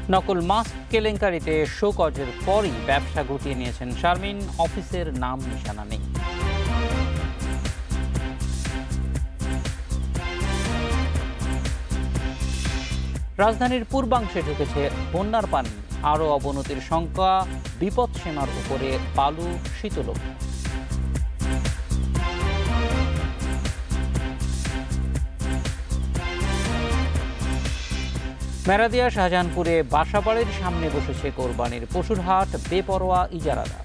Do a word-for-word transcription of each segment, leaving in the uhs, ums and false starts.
নকল মাস্ক কেলেঙ্কারিতে শোকজের পরই ব্যবসা গুটিয়ে নিয়েছেন শারমিন, অফিসের নাম নিশানা নেই। রাজধানীর পূর্বাংশে ঢুকেছে বন্যার পানি, আরও অবনতির শঙ্কা, বিপদসীমার উপরে বালু শীতলক। মেরাদিয়া শাহজাহানপুরে বাসাবাড়ির সামনে বসেছে কোরবানির পশুর হাট, বেপরোয়া ইজারাদার।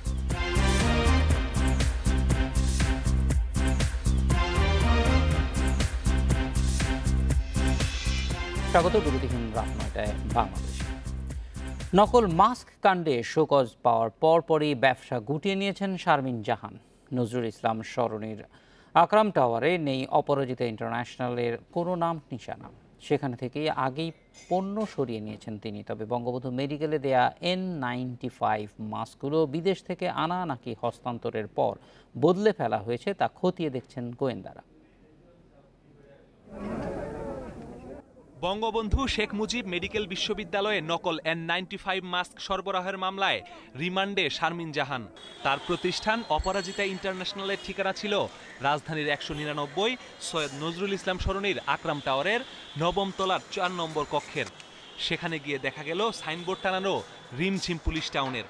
স্বাগত বিরতিহীন রাত নয়টায় বাংলাদেশ। নকল মাস্ক কাণ্ডে শোকজ পাওয়ার পরপরই ব্যবসা গুটিয়ে নিয়েছেন শারমিন জাহান। নজরুল ইসলাম সরণির আকরাম টাওয়ারে নেই অপরাজিতা ইন্টারন্যাশনালের কোনো নাম নিশানা। সেখানে থেকেই আগেই পণ্য সরিয়ে নিয়েছেন তিনি। তবে বঙ্গবন্ধু মেডিকেলে দেয়া এন নাইনটি ফাইভ মাস্কগুলো বিদেশ থেকে আনা নাকি হস্তান্তরের পর বদলে ফেলা হয়েছে তা খতিয়ে দেখছেন গোয়েন্দারা। বঙ্গবন্ধু শেখ মুজিব মেডিকেল বিশ্ববিদ্যালয়ে নকল এন নাইনটি ফাইভ মাস্ক সরবরাহের মামলায় রিমান্ডে শারমিন জাহান। তার প্রতিষ্ঠান অপরাজিতা ইন্টারন্যাশনালের ঠিকানা ছিল রাজধানীর একশো নিরানব্বই সৈয়দ নজরুল ইসলাম সরণির আকরাম টাওয়ারের নবম তলার চার নম্বর কক্ষের। সেখানে গিয়ে দেখা গেল সাইনবোর্ড টানানো রিমঝিম পুলিশ টাউনের।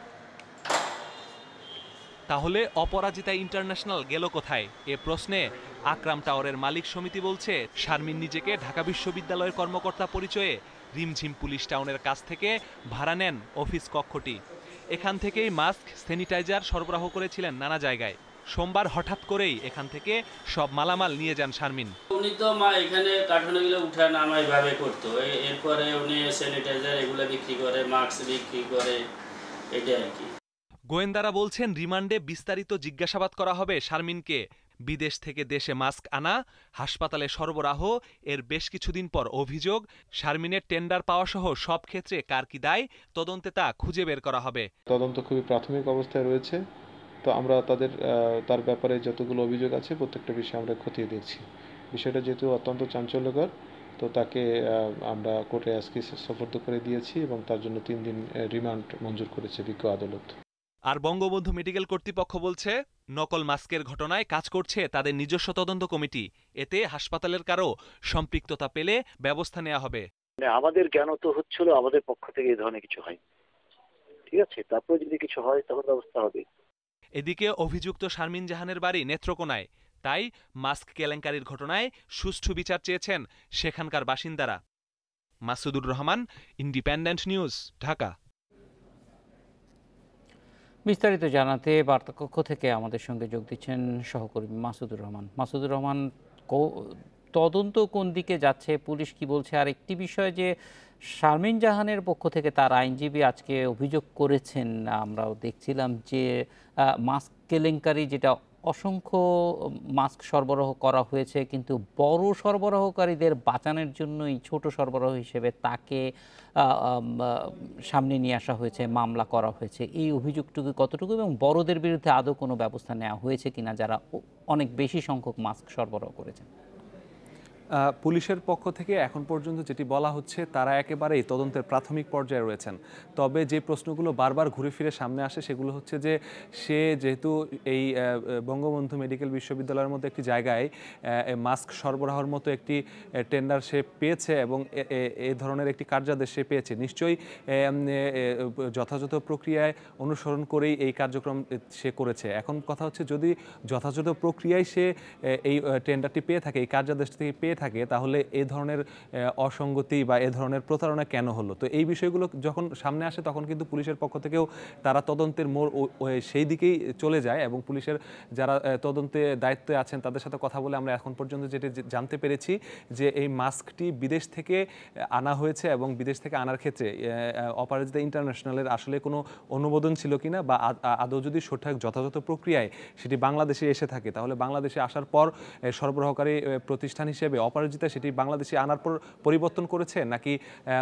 তাহলে অপরাজিতা ইন্টারন্যাশনাল গেল কোথায়? এ প্রশ্নে আকরাম টাওয়ারের মালিক সমিতি বলছে, শারমিন নিজেকে ঢাকা বিশ্ববিদ্যালয়ের কর্মকর্তা পরিচয়ে রিমঝিম পুলিশ টাউনের কাছ থেকে ভাড়া নেন অফিস কক্ষটি। এখান থেকেই মাস্ক, স্যানিটাইজার সরবরাহ করেছিলেন নানা জায়গায়। সোমবার হঠাৎ করেই এখান থেকে সব মালামাল নিয়ে যান শারমিন। উনি তো মা এখানে কার্টুনগুলো উঠা নামাই ভাবে করতো, এরপরে উনি স্যানিটাইজার এগুলো বিক্রি করে, মাস্ক বিক্রি করে, এটা আর কি। গোয়েন্দারা বলছেন, রিমান্ডে বিস্তারিত জিজ্ঞাসাবাদ করা হবে শারমিনকে। বিদেশ থেকে দেশে মাস্ক আনা, হাসপাতালে সরবরাহ, এর বেশ কিছুদিন পর অভিযোগ শারমিনের টেন্ডার পাওয়া সহ সব ক্ষেত্রে কার কি দায়, তদন্তে তা খুঁজে বের করা হবে। তদন্ত খুবই প্রাথমিক অবস্থায় রয়েছে, তো আমরা তাদের তার ব্যাপারে যতগুলো অভিযোগ আছে প্রত্যেকটা বিষয়ে আমরা খতিয়ে দেখছি। বিষয়টা যেহেতু অত্যন্ত চাঞ্চল্যকর, তো তাকে আমরা কোর্টে আজকে সোপর্দ করে দিয়েছি এবং তার জন্য তিন দিন রিমান্ড মঞ্জুর করেছে বিজ্ঞ আদালত। আর বঙ্গবন্ধু মেডিকেল কর্তৃপক্ষ বলছে, নকল মাস্কের ঘটনায় কাজ করছে তাদের নিজস্ব তদন্ত কমিটি। এতে হাসপাতালের কারো সম্পৃক্ততা পেলে ব্যবস্থা নেওয়া হবে। আমাদের জ্ঞান তো হচ্ছিল আমাদের পক্ষ থেকে এই ধরনের কিছু হয়, ঠিক আছে, তারপরে যদি কিছু হয় তখন ব্যবস্থা হবে। এদিকে অভিযুক্ত শারমিন জাহানের বাড়ি নেত্রকোনায়, তাই মাস্ক কেলেঙ্কারির ঘটনায় সুষ্ঠু বিচার চেয়েছেন সেখানকার বাসিন্দারা। Masudur Rahman, Independent News, Dhaka. বিস্তারিত জানাতে বার্তাকক্ষ থেকে আমাদের সঙ্গে যোগ দিচ্ছেন সহকর্মী মাসুদুর রহমান। মাসুদুর রহমান, তদন্ত কোন দিকে যাচ্ছে, পুলিশ কি বলছে? আর একটি বিষয় যে শারমিন জাহানের পক্ষ থেকে তার আইনজীবী আজকে অভিযোগ করেছেন, আমরাও দেখছিলাম যে মাস্ক কেলেঙ্কারি, যেটা অসংখ্য মাস্ক সরবরাহ করা হয়েছে, কিন্তু বড় সরবরাহকারীদের বাঁচানোর জন্যই ছোট সরবরাহ হিসেবে তাকে সামনে নিয়ে আসা হয়েছে, মামলা করা হয়েছে। এই অভিযোগটুকু কতটুকু এবং বড়দের বিরুদ্ধে আদৌ কোনো ব্যবস্থা নেওয়া হয়েছে কিনা যারা অনেক বেশি সংখ্যক মাস্ক সরবরাহ করেছেন? পুলিশের পক্ষ থেকে এখন পর্যন্ত যেটি বলা হচ্ছে, তারা একেবারেই তদন্তের প্রাথমিক পর্যায়ে রয়েছেন। তবে যে প্রশ্নগুলো বারবার ঘুরে ফিরে সামনে আসে সেগুলো হচ্ছে যে সে যেহেতু এই বঙ্গবন্ধু মেডিকেল বিশ্ববিদ্যালয়ের মধ্যে একটি জায়গায় মাস্ক সরবরাহের মতো একটি টেন্ডার সে পেয়েছে এবং এ ধরনের একটি কার্যাদেশ সে পেয়েছে, নিশ্চয়ই যথাযথ প্রক্রিয়ায় অনুসরণ করেই এই কার্যক্রম সে করেছে। এখন কথা হচ্ছে, যদি যথাযথ প্রক্রিয়ায় সে এই টেন্ডারটি পেয়ে থাকে, এই কার্যাদেশ থেকে পেয়ে থাকে, তাহলে এই ধরনের অসঙ্গতি বা এ ধরনের প্রতারণা কেন হলো? তো এই বিষয়গুলো যখন সামনে আসে তখন কিন্তু পুলিশের পক্ষ থেকেও তারা তদন্তের মোড় সেই দিকেই চলে যায় এবং পুলিশের যারা তদন্তে দায়িত্বে আছেন তাদের সাথে কথা বলে আমরা এখন পর্যন্ত যেটি জানতে পেরেছি যে এই মাস্কটি বিদেশ থেকে আনা হয়েছে এবং বিদেশ থেকে আনার ক্ষেত্রে অপরাজিতা ইন্টারন্যাশনালের আসলে কোনো অনুমোদন ছিল কিনা বা আদৌ যদি সঠিক যথাযথ প্রক্রিয়ায় সেটি বাংলাদেশে এসে থাকে, তাহলে বাংলাদেশে আসার পর সরবরাহকারী প্রতিষ্ঠান হিসেবে অপরাজিতা সেটি বাংলাদেশে আনার পর পরিবর্তন করেছে, নাকি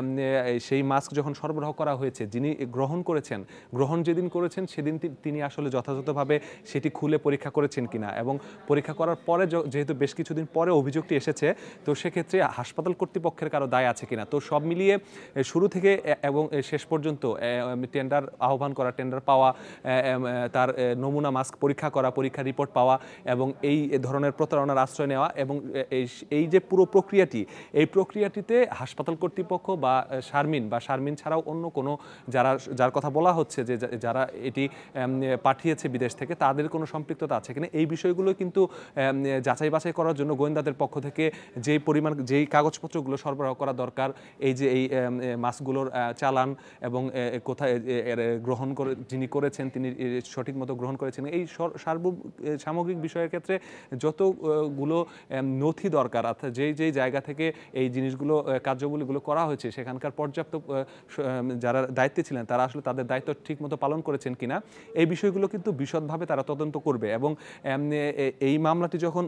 সেই মাস্ক যখন সরবরাহ করা হয়েছে যিনি গ্রহণ করেছেন গ্রহণ যেদিন করেছেন সেদিন তিনি আসলে যথাযথভাবে সেটি খুলে পরীক্ষা করেছেন কিনা, এবং পরীক্ষা করার পরে যেহেতু বেশ কিছুদিন পরে অভিযোগটি এসেছে তো সেক্ষেত্রে হাসপাতাল কর্তৃপক্ষের কারো দায় আছে কিনা। তো সব মিলিয়ে শুরু থেকে এবং শেষ পর্যন্ত টেন্ডার আহ্বান করা, টেন্ডার পাওয়া, তার নমুনা মাস্ক পরীক্ষা করা, পরীক্ষা রিপোর্ট পাওয়া এবং এই ধরনের প্রতারণার আশ্রয় নেওয়া এবং এই যে পুরো প্রক্রিয়াটি এই প্রক্রিয়াটিতে হাসপাতাল কর্তৃপক্ষ বা শারমিন বা শারমিন ছাড়াও অন্য কোনো যারা যার কথা বলা হচ্ছে যে যারা এটি পাঠিয়েছে বিদেশ থেকে তাদের কোনো সম্পৃক্ততা আছে কিনা এই বিষয়গুলো কিন্তু যাচাই বাছাই করার জন্য গোয়েন্দাদের পক্ষ থেকে যেই পরিমাণ যেই কাগজপত্রগুলো সরবরাহ করা দরকার, এই যে এই মাস্কগুলোর চালান এবং কোথায় গ্রহণ করে যিনি করেছেন তিনি সঠিক মতো গ্রহণ করেছেন, এই সার্ব সামগ্রিক বিষয়ের ক্ষেত্রে যতগুলো নথি দরকার অর্থাৎ যেই যেই জায়গা থেকে এই জিনিসগুলো কার্যাবলীগুলো করা হয়েছে সেখানকার পর্যাপ্ত যারা দায়িত্বে ছিলেন তারা আসলে তাদের দায়িত্ব ঠিকমতো পালন করেছেন কিনা এই বিষয়গুলো কিন্তু বিশদভাবে তারা তদন্ত করবে। এবং এই মামলাটি যখন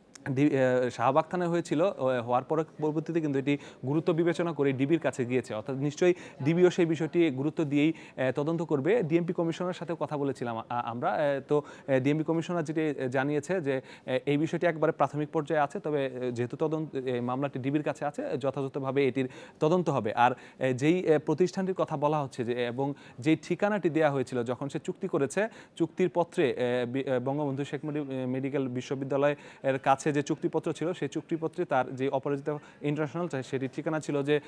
শাহবাগ থানায় হয়েছিল হওয়ার পর পরবর্তীতে কিন্তু এটি গুরুত্ব বিবেচনা করে ডিবির কাছে গিয়েছে, অর্থাৎ নিশ্চয়ই ডিবিও সেই বিষয়টি গুরুত্ব দিয়েই তদন্ত করবে। ডিএমপি কমিশনারের সাথে কথা বলেছিলাম আমরা, তো ডিএমপি কমিশনার যেটি জানিয়েছে যে এই বিষয়টি একবারে প্রাথমিক পর্যায়ে আছে, তবে যেহেতু তদন্ত মামলাটি ডিবির কাছে আছে যথাযথভাবে এটির তদন্ত হবে। আর যেই প্রতিষ্ঠানটির কথা বলা হচ্ছে যে এবং যেই ঠিকানাটি দেওয়া হয়েছিল যখন সে চুক্তি করেছে চুক্তির পত্রে বঙ্গবন্ধু শেখ মুজিব মেডিকেল বিশ্ববিদ্যালয়ের কাছে যে চুক্তিপত্র ছিল সেই চুক্তিপত্রে তার যে অপরাজিতা ইন্টারন্যাশনাল সেটির ঠিকানা ছিল যে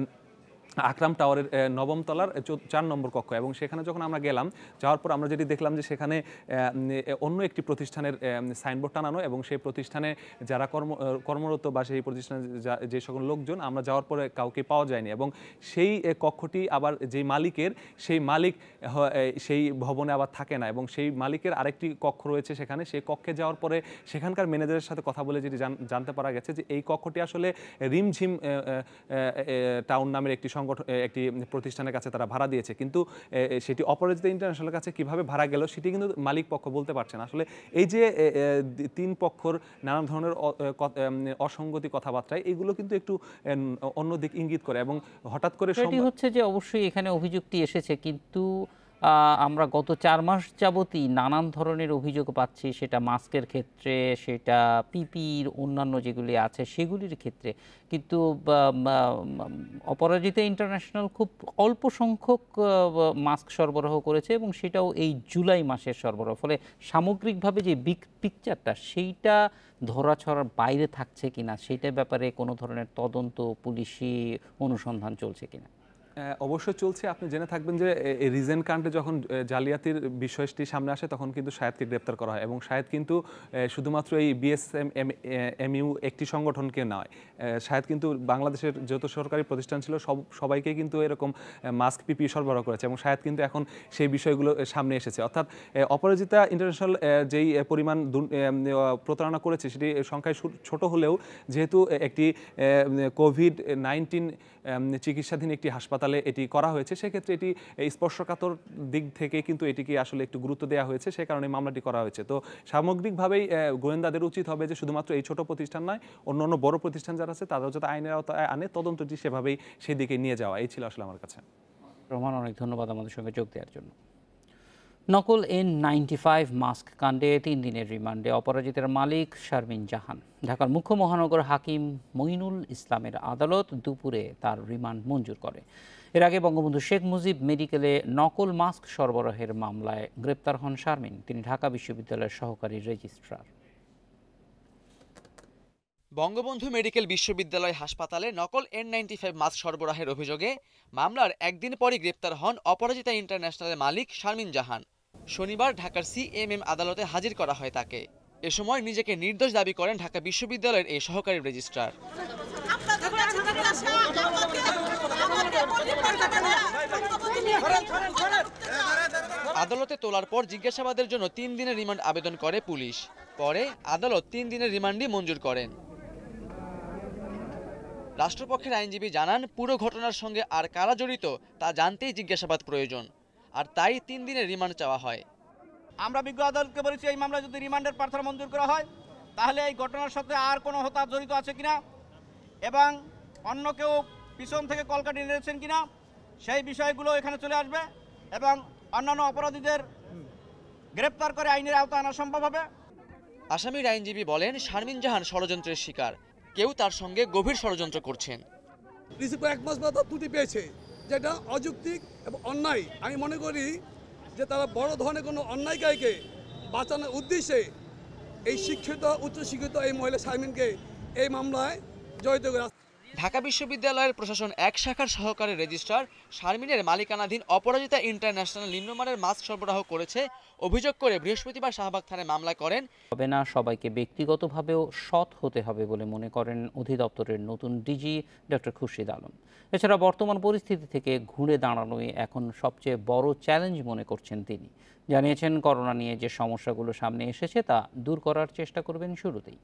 আকরাম টাওয়ারের নবম তলার চার নম্বর কক্ষ, এবং সেখানে যখন আমরা গেলাম যাওয়ার পর আমরা যেটি দেখলাম যে সেখানে অন্য একটি প্রতিষ্ঠানের সাইনবোর্ড টানানো এবং সেই প্রতিষ্ঠানে যারা কর্ম কর্মরত বা সেই প্রতিষ্ঠানে যে সকল লোকজন আমরা যাওয়ার পরে কাউকে পাওয়া যায়নি, এবং সেই কক্ষটি আবার যেই মালিকের সেই মালিক সেই ভবনে আবার থাকে না, এবং সেই মালিকের আরেকটি কক্ষ রয়েছে সেখানে। সেই কক্ষে যাওয়ার পরে সেখানকার ম্যানেজারের সাথে কথা বলে যেটি জানতে পারা গেছে যে এই কক্ষটি আসলে রিমঝিম টাউন নামের একটি সংগঠন একটি প্রতিষ্ঠানের কাছে তারা ভাড়া দিয়েছে, কিন্তু সেটি অপরাজিতা ইন্টারন্যাশনালের কাছে কিভাবে ভাড়া গেল সেটি কিন্তু মালিক পক্ষ বলতে পারছে না। আসলে এই যে তিন পক্ষর নানান ধরনের অসঙ্গতি কথাবার্তায় এগুলো কিন্তু একটু অন্য দিক ইঙ্গিত করে, এবং হঠাৎ করে সেটি হচ্ছে যে অবশ্যই এখানে অভিযোগটি এসেছে, কিন্তু আমরা গত চার মাস যাবতই নানান ধরনের অভিযোগ পাচ্ছি, সেটা মাস্কের ক্ষেত্রে, সেটা পিপির অন্যান্য যেগুলি আছে সেগুলির ক্ষেত্রে, কিন্তু অপরাজিতা ইন্টারন্যাশনাল খুব অল্প সংখ্যক মাস্ক সরবরাহ করেছে এবং সেটাও এই জুলাই মাসের সরবরাহ, ফলে সামগ্রিকভাবে যে বিগ পিকচারটা সেইটা ধরাছড়ার বাইরে থাকছে কিনা সেইটার ব্যাপারে কোনো ধরনের তদন্ত পুলিশি অনুসন্ধান চলছে কিনা। অবশ্যই চলছে। আপনি জেনে থাকবেন যে রিজেন্ট কান্টে যখন জালিয়াতির বিষয়টি সামনে আসে তখন কিন্তু শাহেদকে গ্রেপ্তার করা হয়, এবং শাহেদ কিন্তু শুধুমাত্র এই বিএসএম এমইউ একটি সংগঠনকে নয়, শাহেদ কিন্তু বাংলাদেশের যত সরকারি প্রতিষ্ঠান ছিল সব সবাইকে কিন্তু এরকম মাস্ক পিপি সরবরাহ করেছে, এবং শাহেদ কিন্তু এখন সেই বিষয়গুলো সামনে এসেছে। অর্থাৎ অপরাজিতা ইন্টারন্যাশনাল যেই পরিমাণ প্রতারণা করেছে সেটি সংখ্যায় ছোট হলেও যেহেতু একটি কোভিড নাইন্টিন চিকিৎসাধীন একটি হাসপাতালে এটি করা হয়েছে সেক্ষেত্রে এটি স্পর্শকাতর দিক থেকে কিন্তু এটিকে আসলে একটু গুরুত্ব দেওয়া হয়েছে, সে কারণে মামলাটি করা হয়েছে। তো সামগ্রিকভাবেই গোয়েন্দাদের উচিত হবে যে শুধুমাত্র এই ছোট প্রতিষ্ঠান নয় অন্য অন্য বড় প্রতিষ্ঠান যারা আছে তারাও যাতে আইনের আওতায় আনে, তদন্তটি সেভাবেই সেদিকে নিয়ে যাওয়া। এই ছিল আসলে আমার কাছে। রহমান, অনেক ধন্যবাদ আমাদের সঙ্গে যোগ দেওয়ার জন্য। নকল এন নাইনটি ফাইভ মাস্ক কাণ্ডে তিন দিনের রিমান্ডে অপরাজিতার মালিক শারমিন জাহান। ঢাকার মুখ্য মহানগর হাকিম মঈনুল ইসলামের আদালত দুপুরে তার রিমান্ড মঞ্জুর করে। এর আগে বঙ্গবন্ধু শেখ মুজিব মেডিকেলে নকল মাস্ক সরবরাহের মামলায় গ্রেপ্তার হন শারমিন। তিনি ঢাকা বিশ্ববিদ্যালয়ের সহকারী রেজিস্ট্রার। বঙ্গবন্ধু মেডিকেল বিশ্ববিদ্যালয় হাসপাতালে নকল এন নাইনটি ফাইভ মাস্ক সরবরাহের অভিযোগে মামলার একদিন পরই গ্রেপ্তার হন অপরাজিতা ইন্টারন্যাশনালের মালিক শারমিন জাহান। শনিবার ঢাকার সিএমএম আদালতে হাজির করা হয় তাকে। এ সময় নিজেকে নির্দোষ দাবি করেন ঢাকা বিশ্ববিদ্যালয়ের এই সহকারী রেজিস্ট্রার। আদালতে তোলার পর জিজ্ঞাসাবাদের জন্য তিন দিনের রিমান্ড আবেদন করে পুলিশ। পরে আদালত তিন দিনের রিমান্ডই মঞ্জুর করেন। রাষ্ট্রপক্ষের আইনজীবী জানান, পুরো ঘটনার সঙ্গে আর কারা জড়িত তা জানতেই জিজ্ঞাসাবাদ প্রয়োজন, আর তাই তিন দিনের রিমান্ড চাওয়া হয়। আমরা বিজ্ঞ আদালতকে বলেছি এই মামলা যদি রিমান্ডের প্রার্থনা মঞ্জুর করা হয় তাহলে এই ঘটনার সাথে আর কোনো হত্যা জড়িত আছে কিনা এবং অন্য কেউ পিছন থেকে কলকাঠি নিয়েছেন কিনা সেই বিষয়গুলো এখানে চলে আসবে এবং অন্যান্য অপরাধীদের গ্রেপ্তার করে আইনের আওতায় আনা সম্ভব হবে। আসামির আইনজীবী বলেন, শারমিন জাহান ষড়যন্ত্রের শিকার, কেউ তার সঙ্গে গভীর ষড়যন্ত্র করছেন। রিসিভ এক মাস বাদ ত্রুটি পেয়েছে, যেটা অযৌক্তিক এবং অন্যায়। আমি মনে করি যে তারা বড় ধরনের কোনো অন্যায়কারীকে বাঁচানোর উদ্দেশ্যে এই শিক্ষিত উচ্চশিক্ষিত এই মহিলা শারমিনকে এই মামলায় জড়িত করে। ঢাকা বিশ্ববিদ্যালয়ের প্রশাসন এক শাখার সহকারী রেজিস্ট্রার শারমিনের মালিকানাধীন অপরাজিতা ইন্টারন্যাশনাল নিম্নমানের মাস্ক সরবরাহ করেছে অভিযোগ করে বৃহস্পতিবার শাহবাগ থানায় মামলা করেন। হবে না, সবাইকে ব্যক্তিগতভাবেও সৎ হতে হবে বলে মনে করেন অধিদপ্তরের নতুন ডিজি ডক্টর খুরশিদ আলম। এছাড়া বর্তমান পরিস্থিতি থেকে ঘুরে দাঁড়ানোই এখন সবচেয়ে বড় চ্যালেঞ্জ মনে করছেন তিনি। জানিয়েছেন, করোনা নিয়ে যে সমস্যাগুলো সামনে এসেছে তা দূর করার চেষ্টা করবেন শুরুতেই।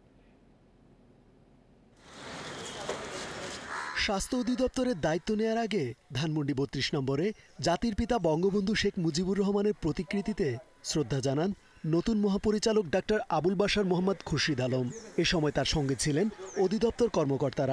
স্বাস্থ্য অধিদপ্তরের দায়িত্ব নেয়ার আগে ধানমন্ডি বত্রিশ নম্বরে জাতির পিতা বঙ্গবন্ধু শেখ মুজিবুর রহমানের প্রতিকৃতিতে শ্রদ্ধা জানান নতুন মহাপরিচালক ডাক্তার আবুল বাশার মোহাম্মদ খুরশিদ আলম। এ সময় তার সঙ্গে ছিলেন অধিদপ্তর কর্মকর্তারা।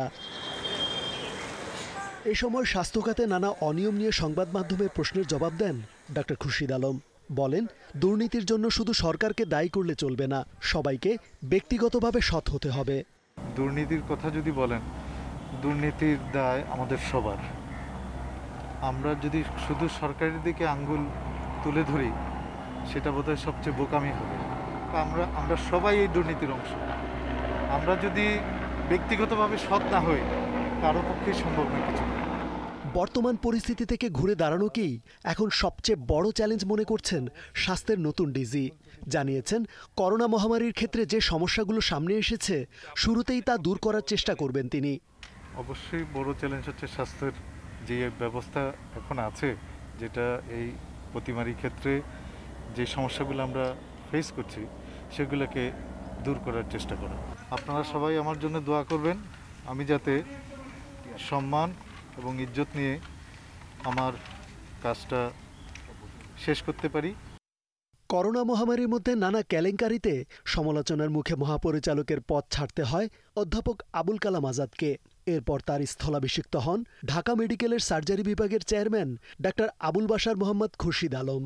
এ সময় স্বাস্থ্য খাতে নানা অনিয়ম নিয়ে সংবাদ মাধ্যমের প্রশ্নের জবাব দেন ডাক্তার খুরশিদ আলম। বলেন, দুর্নীতির জন্য শুধু সরকারকে দায়ী করলে চলবে না, সবাইকে ব্যক্তিগতভাবে সৎ হতে হবে। দুর্নীতির কথা যদি বলেন, দুর্নীতির দায় আমাদের সবার। আমরা যদি শুধু সরকারের দিকে আঙ্গুল তুলে ধরি সেটা বোধহয় সবচেয়ে বোকামি হবে। আমরা আমরা সবাই এই দুর্নীতির অংশ। আমরা যদি ব্যক্তিগতভাবে সৎ না হই কারো পক্ষেই সম্ভব নয় কিছু। বর্তমান পরিস্থিতি থেকে ঘুরে দাঁড়ানোকেই এখন সবচেয়ে বড় চ্যালেঞ্জ মনে করছেন স্বাস্থ্যের নতুন ডিজি। জানিয়েছেন, করোনা মহামারীর ক্ষেত্রে যে সমস্যাগুলো সামনে এসেছে শুরুতেই তা দূর করার চেষ্টা করবেন তিনি। অবশ্যই বড় চ্যালেঞ্জ হচ্ছে স্বাস্থ্যের যে ব্যবস্থা এখন আছে, যেটা এই প্রতিমারির ক্ষেত্রে যে সমস্যাগুলো আমরা ফেস করছি সেগুলোকে দূর করার চেষ্টা করা। আপনারা সবাই আমার জন্য দোয়া করবেন, আমি যাতে সম্মান এবং ইজ্জত নিয়ে আমার কাজটা শেষ করতে পারি। করোনা মহামারীর মধ্যে নানা কেলেঙ্কারিতে সমালোচনার মুখে মহাপরিচালকের পদ ছাড়তে হয় অধ্যাপক আবুল কালাম আজাদকে। এরপর তার স্থলাভিষিক্ত হন ঢাকা মেডিকেলের সার্জারি বিভাগের chairman doctor Abul Bashar Mohammad Khurshid Alam.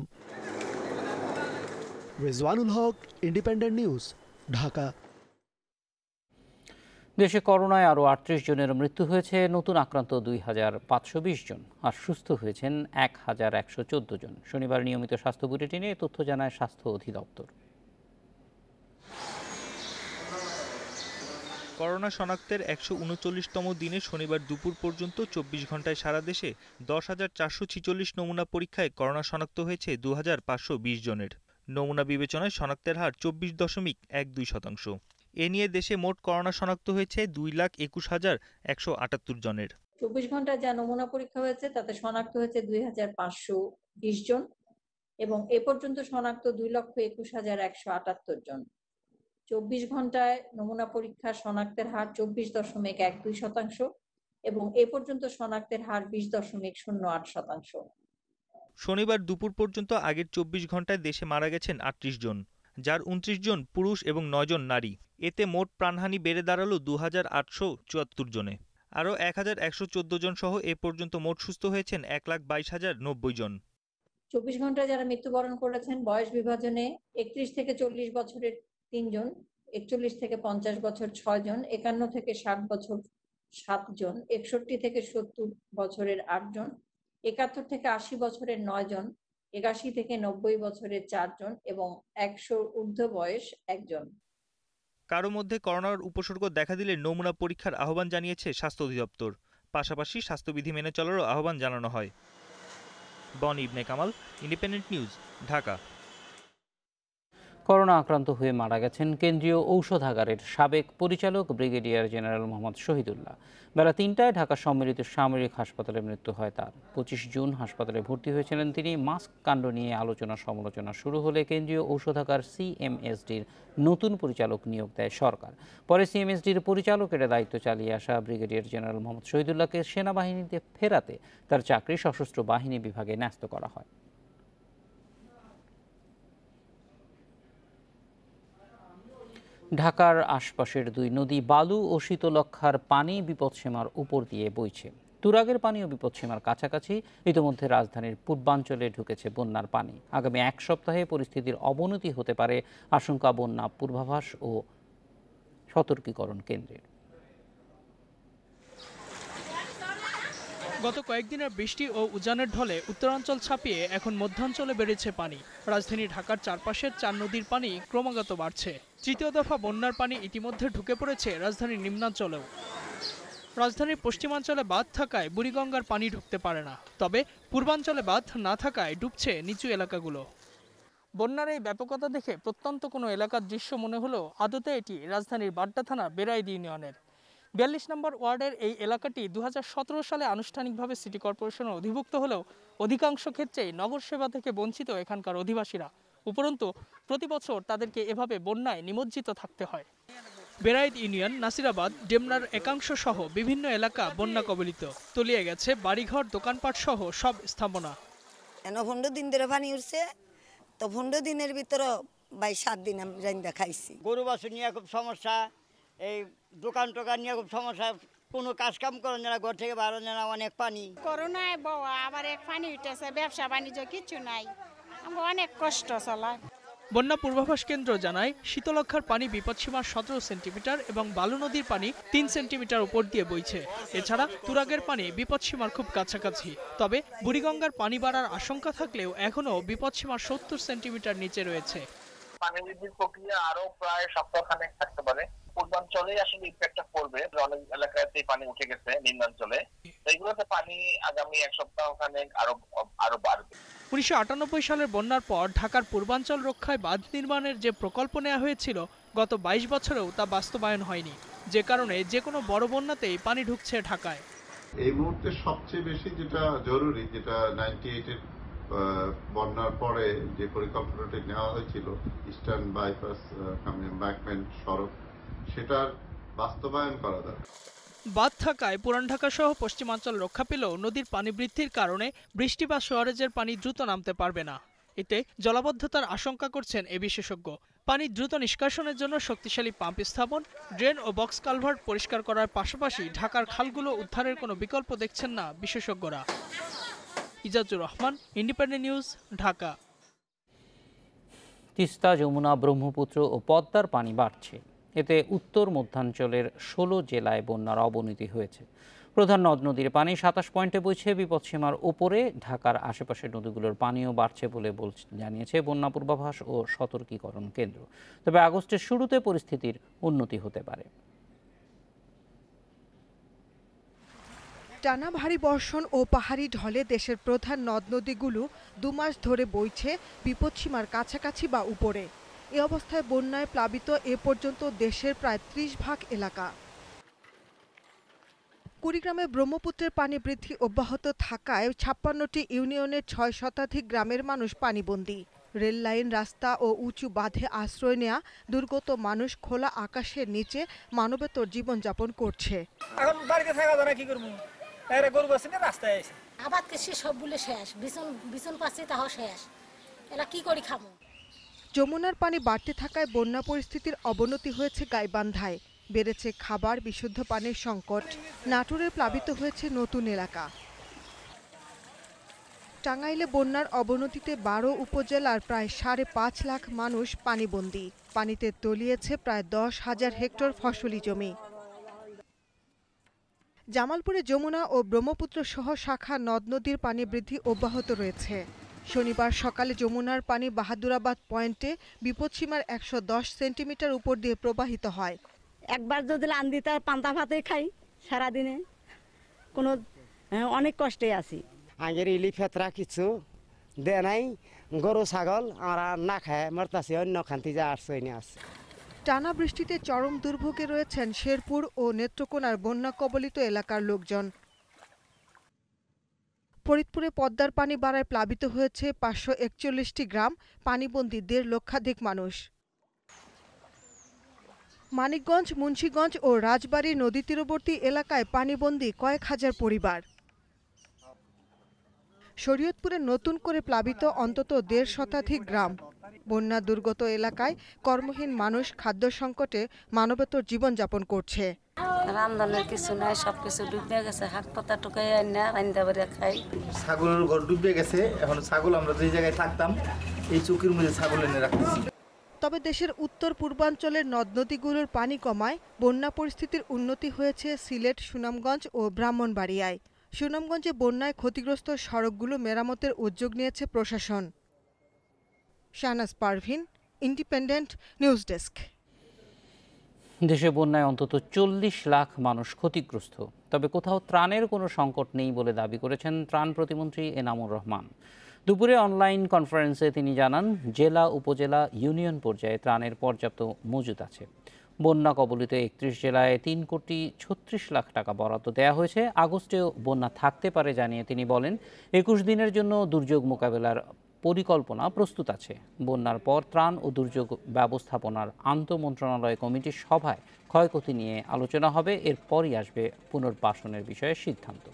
Rezwanul Haque, Independent News, Dhaka. দেশে করোনায় আরও আটত্রিশ জনের মৃত্যু হয়েছে, নতুন আক্রান্ত দুই হাজার পাঁচশো বিশ জন, আর সুস্থ হয়েছেন এক হাজার একশো চোদ্দ জন। শনিবার নিয়মিত স্বাস্থ্য বুলেটিনে এ তথ্য জানায় স্বাস্থ্য অধিদপ্তর। করোনা শনাক্তের একশো উনচল্লিশতম দিনে শনিবার দুপুর পর্যন্ত চব্বিশ ঘন্টায় সারা দেশে দশ হাজার চারশো ছিচল্লিশ নমুনা পরীক্ষায় করোনা শনাক্ত হয়েছে দু হাজার পাঁচশো বিশ জনের। নমুনা বিবেচনায় শনাক্তের হার চব্বিশ দশমিক এক দুই শতাংশ। এ নিয়ে দেশে মোট করোনা শনাক্ত হয়েছে দুই লাখ একুশ হাজার একশো আটাত্তর জনের। চব্বিশ ঘন্টায় যা নমুনা পরীক্ষা হয়েছে তাতে শনাক্ত হয়েছে দুই হাজার পাঁচশো বিশ জন এবং এ পর্যন্ত শনাক্ত দুই লক্ষ একুশ হাজার একশো আটাত্তর জন। চব্বিশ ঘন্টায় নমুনা পরীক্ষা শনাক্তের হার চব্বিশ দশমিক এক দুই শতাংশ এবং এ পর্যন্ত শনাক্তের হার বিশ দশমিক শূন্য আট শতাংশ। শনিবার দুপুর পর্যন্ত আগের চব্বিশ ঘন্টায় দেশে মারা গেছেন আটত্রিশ জন, যার উনত্রিশ জন পুরুষ এবং নয় জন নারী। এতে মোট প্রাণহানি বেড়ে দাঁড়ালো দু হাজার আটশো চুয়াত্তর জনে। আরও এক হাজার একশো চোদ্দ জন সহ এ পর্যন্ত মোট সুস্থ হয়েছেন এক লাখ বাইশ হাজার নব্বই জন। চব্বিশ ঘন্টায় যারা মৃত্যুবরণ করেছেন বয়স বিভাজনে একত্রিশ থেকে চল্লিশ বছরের তিনজন, একচল্লিশ থেকে পঞ্চাশ বছর ছয় জন, একান্ন থেকে ষাট বছর সাত জন, একষট্টি থেকে সত্তর বছরের আট জন, একাত্তর থেকে আশি বছরের নয় জন, একাশি থেকে নব্বই বছরের চারজন এবং একশো ঊর্ধ্ব বয়স একজন। কারো মধ্যে করোনার উপসর্গ দেখা দিলে নমুনা পরীক্ষার আহ্বান জানিয়েছে স্বাস্থ্য অধিদপ্তর। পাশাপাশি স্বাস্থ্যবিধি মেনে চলারও আহ্বান জানানো হয়। বন Ibne Kamal, Independent News, Dhaka. Corona আক্রান্ত হয়ে মারা গেছেন কেন্দ্রীয় ঔষধাগারের সাবেক পরিচালক ব্রিগেডিয়ার জেনারেল মোহাম্মদ শহীদুল্লাহ। বেলা তিনটায় ঢাকা সম্মিলিত সামরিক হাসপাতালে মৃত্যু হয় তার। পঁচিশ জুন হাসপাতালে ভর্তি হয়েছিলেন তিনি। মাস্ক কাণ্ড নিয়ে আলোচনা সমালোচনা শুরু হলে কেন্দ্রীয় ঔষধাগার সিএমএসডির নতুন পরিচালক নিয়োগ দেয় সরকার। পরে সিএমএসডির পরিচালকের দায়িত্ব চালিয়ে আসা ব্রিগেডিয়ার জেনারেল মোহাম্মদ শহীদুল্লাহকে সেনাবাহিনীতে ফেরাতে তার চাকরি সশস্ত্র বাহিনী বিভাগে ন্যস্ত করা হয়। ঢাকার আশপাশের দুই নদী বালু ও শীতলক্ষ্যার পানি বিপদসীমার উপর দিয়ে বইছে। তুরাগের পানিও বিপদসীমার কাছাকাছি। ইতিমধ্যে রাজধানীর পূর্বাঞ্চলে ঢুকেছে বন্যার পানি। আগামী এক সপ্তাহে পরিস্থিতির অবনতি হতে পারে আশঙ্কা বন্যা পূর্বাভাস ও সতর্কীকরণ কেন্দ্রের। গত কয়েকদিনের বৃষ্টি ও উজানের ঢলে উত্তরাঞ্চল ছাপিয়ে এখন মধ্যাঞ্চলে বেড়েছে পানি। রাজধানী ঢাকার চারপাশের চার নদীর পানি ক্রমাগত বাড়ছে। তৃতীয় দফা বন্যার পানি ইতিমধ্যে ঢুকে পড়েছে রাজধানীর নিম্নাঞ্চলেও। রাজধানীর পশ্চিমাঞ্চলে বাঁধ থাকায় বুড়িগঙ্গার পানি ঢুকতে পারে না, তবে পূর্বাঞ্চলে বাঁধ না থাকায় ডুবছে নিচু এলাকাগুলো। বন্যার এই ব্যাপকতা দেখে প্রত্যন্ত কোনো এলাকার দৃশ্য মনে হলেও আদতে এটি রাজধানীর বাড্ডা থানার বেড়াইদ ইউনিয়নের বিয়াল্লিশ নম্বর ওয়ার্ডের এই এলাকাটি দু হাজার সতেরো সালে আনুষ্ঠানিকভাবে সিটি কর্পোরেশনের অধিভুক্ত হলেও অধিকাংশ ক্ষেত্রেই নগর সেবা থেকে বঞ্চিত এখানকার অধিবাসীরা। উপরন্তু প্রতি বছর তাদেরকে এভাবে বন্যায় নিমজ্জিত থাকতে হয়। বেড়াইদ ইউনিয়ন, নাসিরাবাদ, ডেমরার একাংশ সহ বিভিন্ন এলাকা বন্যা কবলিত। তলিয়ে গেছে বাড়িঘর, দোকানপাট সহ সব স্থাপনা। পনেরো দিন ধরে পানি উঠছে, তো পনেরো দিনের ভিতরে বাই সাত দিন আমি রান্না খাইছি। গরু বাছুর নিয়ে খুব সমস্যা, এই দোকান টোকান নিয়ে খুব সমস্যা, কোনো কাজ কাম করেন না, ঘর থেকে বাড়ানো না, অনেক পানি। করোনায় বাবা আবার এক পানি উঠেছে, ব্যবসা বাণিজ্য কিছু নাই, আমার অনেক কষ্ট চলা। বন্যা পূর্বাভাস কেন্দ্র জানায় শীতলক্ষ্যার পানি বিপদসীমার সতেরো সেন্টিমিটার এবং বালু নদীর পানি তিন সেন্টিমিটার উপর দিয়ে বইছে। এছাড়া তুরাগের পানি বিপদসীমার খুব কাছাকাছি। তবে বুড়িগঙ্গার পানি বাড়ার আশঙ্কা থাকলেও এখনও বিপদসীমার সত্তর সেন্টিমিটার নিচে রয়েছে। পানি বৃদ্ধির প্রক্রিয়া আরো প্রায় সপ্তাহখানেক থাকতে পারে। পূর্বাঞ্চলে আসলে ইম্প্যাক্টটা পড়বে, অনেক এলাকাতে পানি উঠে গেছে নিম্নাঞ্চলে, এইগুলোতে পানি আগামী এক সপ্তাহখানেক আরো আরো বাড়বে। উনিশশো আটানব্বই সালের বন্যার পর ঢাকার পূর্বাঞ্চল রক্ষায় বাঁধ নির্মাণের যে প্রকল্প নেওয়া হয়েছিল গত বাইশ বছরেও তা বাস্তবায়ন হয়নি, যে কারণে যে কোনো বড় বন্যাতেই পানি ঢুকছে ঢাকায়। এই মুহূর্তে সবচেয়ে বেশি যেটা জরুরি, যেটা নাইনটি এইটের বন্যার পরে যে পরিকল্পনাটি নেওয়া হয়েছিল ইস্টার্ন বাইপাস এম্বাঙ্কমেন্ট সড়ক, সেটার বাস্তবায়ন করা দরকার। বাঁধ থাকায় পুরান ঢাকা সহ পশ্চিমাঞ্চল রক্ষা পেলেও নদীর পানি বৃদ্ধির কারণে বৃষ্টি বা সোয়ারেজের পানি দ্রুত নামতে পারবে না। এতে জলাবদ্ধতার আশঙ্কা করছেন এ বিশেষজ্ঞ। পানি দ্রুত নিষ্কাশনের জন্য শক্তিশালী পাম্প স্থাপন, ড্রেন ও বক্স কালভার্ট পরিষ্কার করার পাশাপাশি ঢাকার খালগুলো উদ্ধারের কোনো বিকল্প দেখছেন না বিশেষজ্ঞরা। Ijajur Rahman, Independent News, Dhaka. তিস্তা, যমুনা, ব্রহ্মপুত্র ও পদ্মার পানি বাড়ছে। এতে উত্তর মধ্যাঞ্চলের ষোলো জেলায় বন্যার অবনতি হয়েছে। প্রধান নদ নদীর পানি সাতাশ পয়েন্টে বইছে বিপদসীমার ওপরে। ঢাকার আশেপাশের নদীগুলোর পানিও বাড়ছে বলে জানিয়েছে বন্যা পূর্বাভাস ও সতর্কীকরণ কেন্দ্র। তবে আগস্টের শুরুতে পরিস্থিতির উন্নতি হতে পারে। টানা ভারী বর্ষণ ও পাহাড়ি ঢলে দেশের প্রধান নদ নদীগুলো দুমাস ধরে বইছে বিপদসীমার কাছাকাছি বা উপরে। এ অবস্থায় বন্যায় প্লাবিত এ পর্যন্ত দেশের প্রায় ত্রিশ ভাগ এলাকা। কুড়িগ্রামে ব্রহ্মপুত্রের পানি বৃদ্ধি অব্যাহত থাকায় ছাপ্পান্নটি ইউনিয়নের ছয় শতাধিক গ্রামের মানুষ পানিবন্দী। রেল লাইন, রাস্তা ও উঁচু বাঁধে আশ্রয় নেয়া দুর্গত মানুষ খোলা আকাশের নিচে মানবেতর জীবনযাপন করছে। এখন বাড়িতে থাকা যাবে কি করব? এর গরু বাসে না রাস্তায় এসে আবাদ কৃষি সবগুলো শেষ, বিছন বিছন পাচ্ছি তাও শেষ, এলা কি করি খাবো? যমুনার পানি বাড়তে থাকায় বন্যা পরিস্থিতির অবনতি হয়েছে গাইবান্ধায়। বেড়েছে খাবার, বিশুদ্ধ পানির সংকট। নাটোরে প্লাবিত হয়েছে নতুন এলাকা। টাঙ্গাইলে বন্যার অবনতিতে বারো উপজেলার প্রায় সাড়ে পাঁচ লাখ মানুষ পানিবন্দী। পানিতে তলিয়েছে প্রায় দশ হাজার হেক্টর ফসলি জমি। জামালপুরে যমুনা ও ব্রহ্মপুত্র সহ শাখা নদ নদীর পানি বৃদ্ধি অব্যাহত রয়েছে। শনিবার সকালে যমুনার পানি বাহাদুরাবাদ পয়েন্টে বিপদসীমার একশো দশ সেন্টিমিটার উপর দিয়ে প্রবাহিত হয়। একবার যদি লান্দি তার পান্তা ভাতে খাই সারাদিনে, কোনো অনেক কষ্টে আছি। আগের ইলি ফেতরা কিছু দে নাই, গরু ছাগল আমরা না খায় মরতাছি, অন্য খান্তি যা আসছে আছে। টানা বৃষ্টিতে চরম দুর্ভোগে রয়েছেন শেরপুর ও নেত্রকোনার বন্যা কবলিত এলাকার লোকজন। ফরিদপুরে পদ্মার পানি বাড়ায় প্লাবিত হয়েছে পাঁচশো একচল্লিশটি গ্রাম, পানিবন্দী দেড় লক্ষাধিক মানুষ। মানিকগঞ্জ, মুন্সিগঞ্জ ও রাজবাড়ী নদী তীরবর্তী এলাকায় পানিবন্দী কয়েক হাজার পরিবার। শরীয়তপুরে নতুন করে প্লাবিত অন্তত দেড় শতাধিক গ্রাম। বন্যা দুর্গত এলাকায় কর্মহীন মানুষ খাদ্য সংকটে মানবেতর জীবনযাপন করছে। রান্নার কিছু নাই, সবকিছু ডুবে গেছে, হাত পাতা টুকাই আইনা রান্না করে খাই। ছাগলের ঘর ডুবে গেছে, এখন ছাগল আমরা যে জায়গায় থাকতাম এই চুকির মধ্যে ছাগল এনে রাখতেছি। তবে দেশের উত্তর পূর্বাঞ্চলের নদ নদীগুলোর পানি কমায় বন্যা পরিস্থিতির উন্নতি হয়েছে সিলেট, সুনামগঞ্জ ও ব্রাহ্মণবাড়িয়ায়। সুনামগঞ্জে বন্যায় ক্ষতিগ্রস্ত সড়কগুলো মেরামতের উদ্যোগ নিয়েছে প্রশাসন। Shahnaz Parvin, Independent News desk. দেশে বন্যায় অন্তত চল্লিশ লাখ মানুষ ক্ষতিগ্রস্ত, তবে কোথাও ত্রাণের কোনো সংকট নেই বলে দাবি করেছেন ত্রাণ প্রতিমন্ত্রী এনামুর রহমান। দুপুরে অনলাইন কনফারেন্সে তিনি জানান, জেলা, উপজেলা, ইউনিয়ন পর্যায়ে ত্রাণের পর্যাপ্ত মজুদ আছে। বন্যা কবলিত একত্রিশ জেলায় তিন কোটি ছত্রিশ লাখ টাকা বরাদ্দ দেওয়া হয়েছে। আগস্টেও বন্যা থাকতে পারে জানিয়ে তিনি বলেন, একুশ দিনের জন্য দুর্যোগ মোকাবেলার পরিকল্পনা প্রস্তুত আছে। বন্যার পর ত্রাণ ও দুর্যোগ ব্যবস্থাপনার আন্তঃমন্ত্রণালয় কমিটির সভায় ক্ষয়ক্ষতি নিয়ে আলোচনা হবে। এরপরই আসবে পুনর্বাসনের বিষয়ে সিদ্ধান্ত।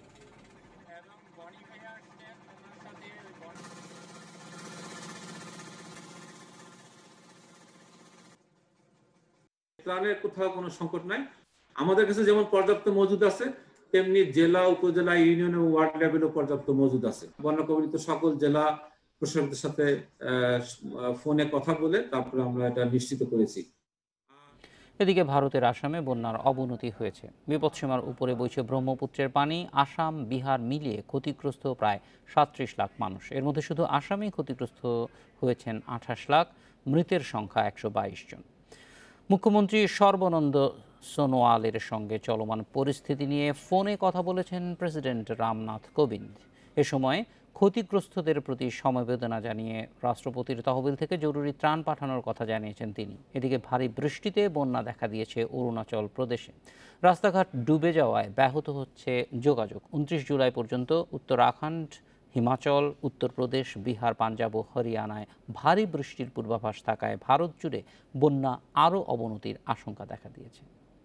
ত্রাণের কোথাও কোনো সংকট নাই। আমাদের কাছে যেমন পর্যাপ্ত মজুদ আছে, তেমনি জেলা, উপজেলা, ইউনিয়ন এবং ওয়ার্ড লেভেলেও পর্যাপ্ত মজুদ আছে। বন্যা কবলিত সকল জেলা প্রশাসনের সাথে ফোনে কথা বলে তারপরে আমরা এটা নিশ্চিত করেছি। এদিকে ভারতের আসামে বন্যার অবনতি হয়েছে। বিপদসীমার উপরে বইছে ব্রহ্মপুত্রের পানি। আসাম, বিহার মিলিয়ে ক্ষতিগ্রস্ত প্রায় সাঁত্রিশ লাখ মানুষ। এর মধ্যে শুধু আসামেই ক্ষতিগ্রস্ত হয়েছেন আঠাশ লাখ, মৃতের সংখ্যা একশো বাইশ জন। মুখ্যমন্ত্রী সর্বানন্দ সোনোয়ালের সঙ্গে চলমান পরিস্থিতি নিয়ে ফোনে কথা বলেছেন প্রেসিডেন্ট রামনাথ কোবিন্দ। এ সময় ক্ষতিগ্রস্তদের প্রতি সমবেদনা জানিয়ে রাষ্ট্রপতির তহবিল থেকে জরুরি ত্রাণ পাঠানোর কথা জানিয়েছেন তিনি। এদিকে ভারী বৃষ্টিতে বন্যা দেখা দিয়েছে অরুণাচল প্রদেশে। রাস্তাঘাট ডুবে যাওয়ায় ব্যাহত হচ্ছে যোগাযোগ। উনত্রিশ জুলাই পর্যন্ত উত্তরাখণ্ড, হিমাচল, উত্তরপ্রদেশ, বিহার, পাঞ্জাব ও হরিয়ানায় ভারী বৃষ্টির পূর্বাভাস থাকায় ভারত জুড়ে বন্যা আরও অবনতির আশঙ্কা দেখা দিয়েছে।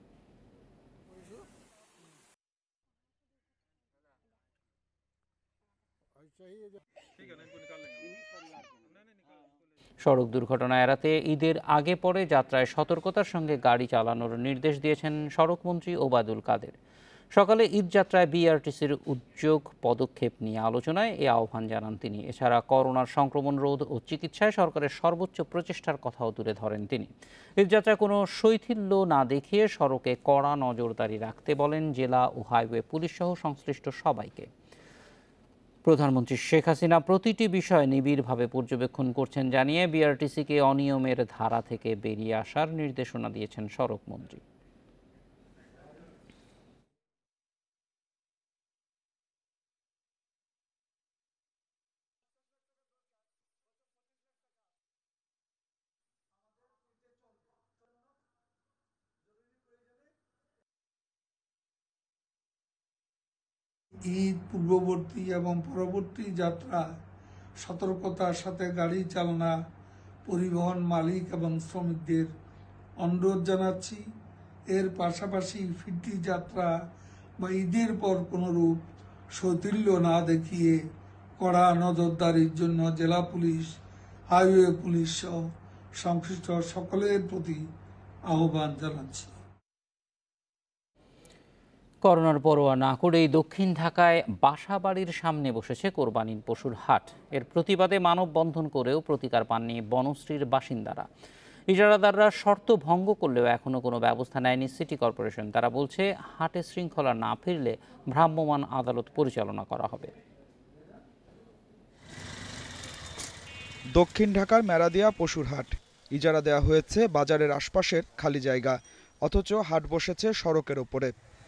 সড়ক দুর্ঘটনা এড়াতে ঈদের আগে পরে যাত্রায় সতর্কতার সঙ্গে গাড়ি চালানোর নির্দেশ দিয়েছেন সড়কমন্ত্রী ওবায়দুল কাদের। সকালে ঈদ যাত্রায় বিআরটিসির উদ্যোগ পদক্ষেপ নিয়ে আলোচনায় এ আহ্বান জানান তিনি। এছাড়া করোনার সংক্রমণ রোধ ও চিকিৎসায় সরকারের সর্বোচ্চ প্রচেষ্টার কথাও তুলে ধরেন তিনি। ঈদযাত্রায় কোনো শৈথিল্য না দেখিয়ে সড়কে কড়া নজরদারি রাখতে বলেন জেলা ও হাইওয়ে পুলিশ সহ সংশ্লিষ্ট সবাইকে। প্রধানমন্ত্রী শেখ হাসিনা প্রতিটি বিষয় নিবিড়ভাবে পর্যবেক্ষণ করছেন জানিয়ে বিআরটিসিকে অনিয়মের ধারা থেকে বেরিয়ে আসার নির্দেশনা দিয়েছেন সড়কমন্ত্রী। ঈদ পূর্ববর্তী এবং পরবর্তী যাত্রা সতর্কতার সাথে গাড়ি চালনা পরিবহন মালিক এবং শ্রমিকদের অনুরোধ জানাচ্ছি। এর পাশাপাশি ফিরতি যাত্রা বা ঈদের পর কোনোরূপ শৈথিল্য না দেখিয়ে কড়া নজরদারির জন্য জেলা পুলিশ, হাইওয়ে পুলিশ সহ সংশ্লিষ্ট সকলের প্রতি আহ্বান জানাচ্ছি। করোনার পরোয়া না করেই দক্ষিণ ঢাকায় বাসাবাড়ির সামনে বসেছে কোরবানির পশুর হাট। এর প্রতিবাদে মানববন্ধন করেও প্রতিকার পাননি বনশ্রীর বাসিন্দারা। ইজারাদাররা শর্ত ভঙ্গ করলেও এখনও কোনো ব্যবস্থা নেয়নি সিটি কর্পোরেশন। তারা বলছে, হাটে শৃঙ্খলা না ফিরলে ভ্রাম্যমাণ আদালত পরিচালনা করা হবে। দক্ষিণ ঢাকার মেরাদিয়া পশুর হাট ইজারা দেওয়া হয়েছে বাজারের আশপাশের খালি জায়গা, অথচ হাট বসেছে সড়কের ওপরে।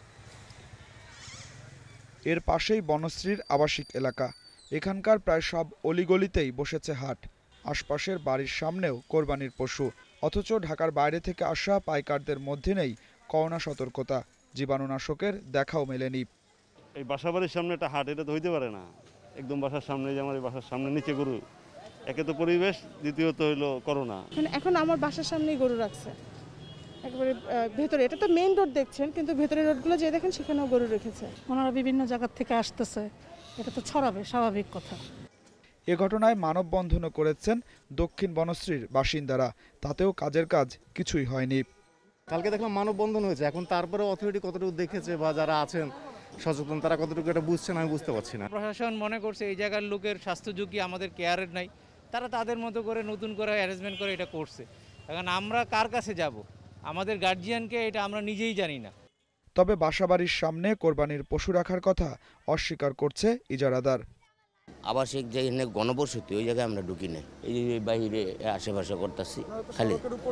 এর পাশেই বনশ্রীর আবাসিক এলাকা। এখানকার প্রায় সব অলিগলিতেই বসেছে হাট। আশপাশের বাড়ির সামনেও কোরবানির পশু, অথচ ঢাকার বাইরে থেকে আসা পাইকারদের মধ্যে নেই করোনা সতর্কতা। জীবাণুনাশকের দেখাও মেলেনি। এই বাসা বাড়ির সামনে একটা হাট, এটা তো হইতে পারে না। একদম বাসার সামনে, যে আমার বাসার সামনে নিচে গরু, একে তো পরিবেশ, দ্বিতীয়ত হইলো করোনা। এখন আমার বাসার সামনেই গরু রাখছে, একেবারে ভেতরে। এটা তো মেইন রোড দেখছেন, কিন্তু ভেতরের রোডগুলো যে দেখেন সেখানেও গরু রেখেছে। ওনারা বিভিন্ন জায়গা থেকে আসতেছে, এটা তো ছড়াবে, স্বাভাবিক কথা। এ ঘটনায় মানববন্ধনও করেছেন দক্ষিণ বনশ্রীর বাসিন্দারা, তাতেও কাজের কাজ কিছুই হয়নি। কালকে দেখলাম মানববন্ধন হয়েছে, এখন তারপরে অথরিটি কতটুকু দেখেছে বা যারা আছেন সচেতন তারা কতটুকু এটা বুঝছেন আমি বুঝতে পারছি না। প্রশাসন মনে করছে এই জায়গার লোকের স্বাস্থ্য ঝুঁকি আমাদের কেয়ারের নাই, তারা তাদের মতো করে নতুন করে অ্যারেঞ্জমেন্ট করে এটা করছে। এখন আমরা কার কাছে যাব? আমাদের গার্জিয়ানকে এটা আমরা নিজেই জানি না। তবে বাসাবাড়ির সামনে কোরবানির পশু রাখার কথা অস্বীকার করছে ইজারাদার। আবাসিক যেখানে গণবসতি ওই জায়গায় আমরা ঢুকি না, এই যে বাইরে আশেপাশে করতেছি খালি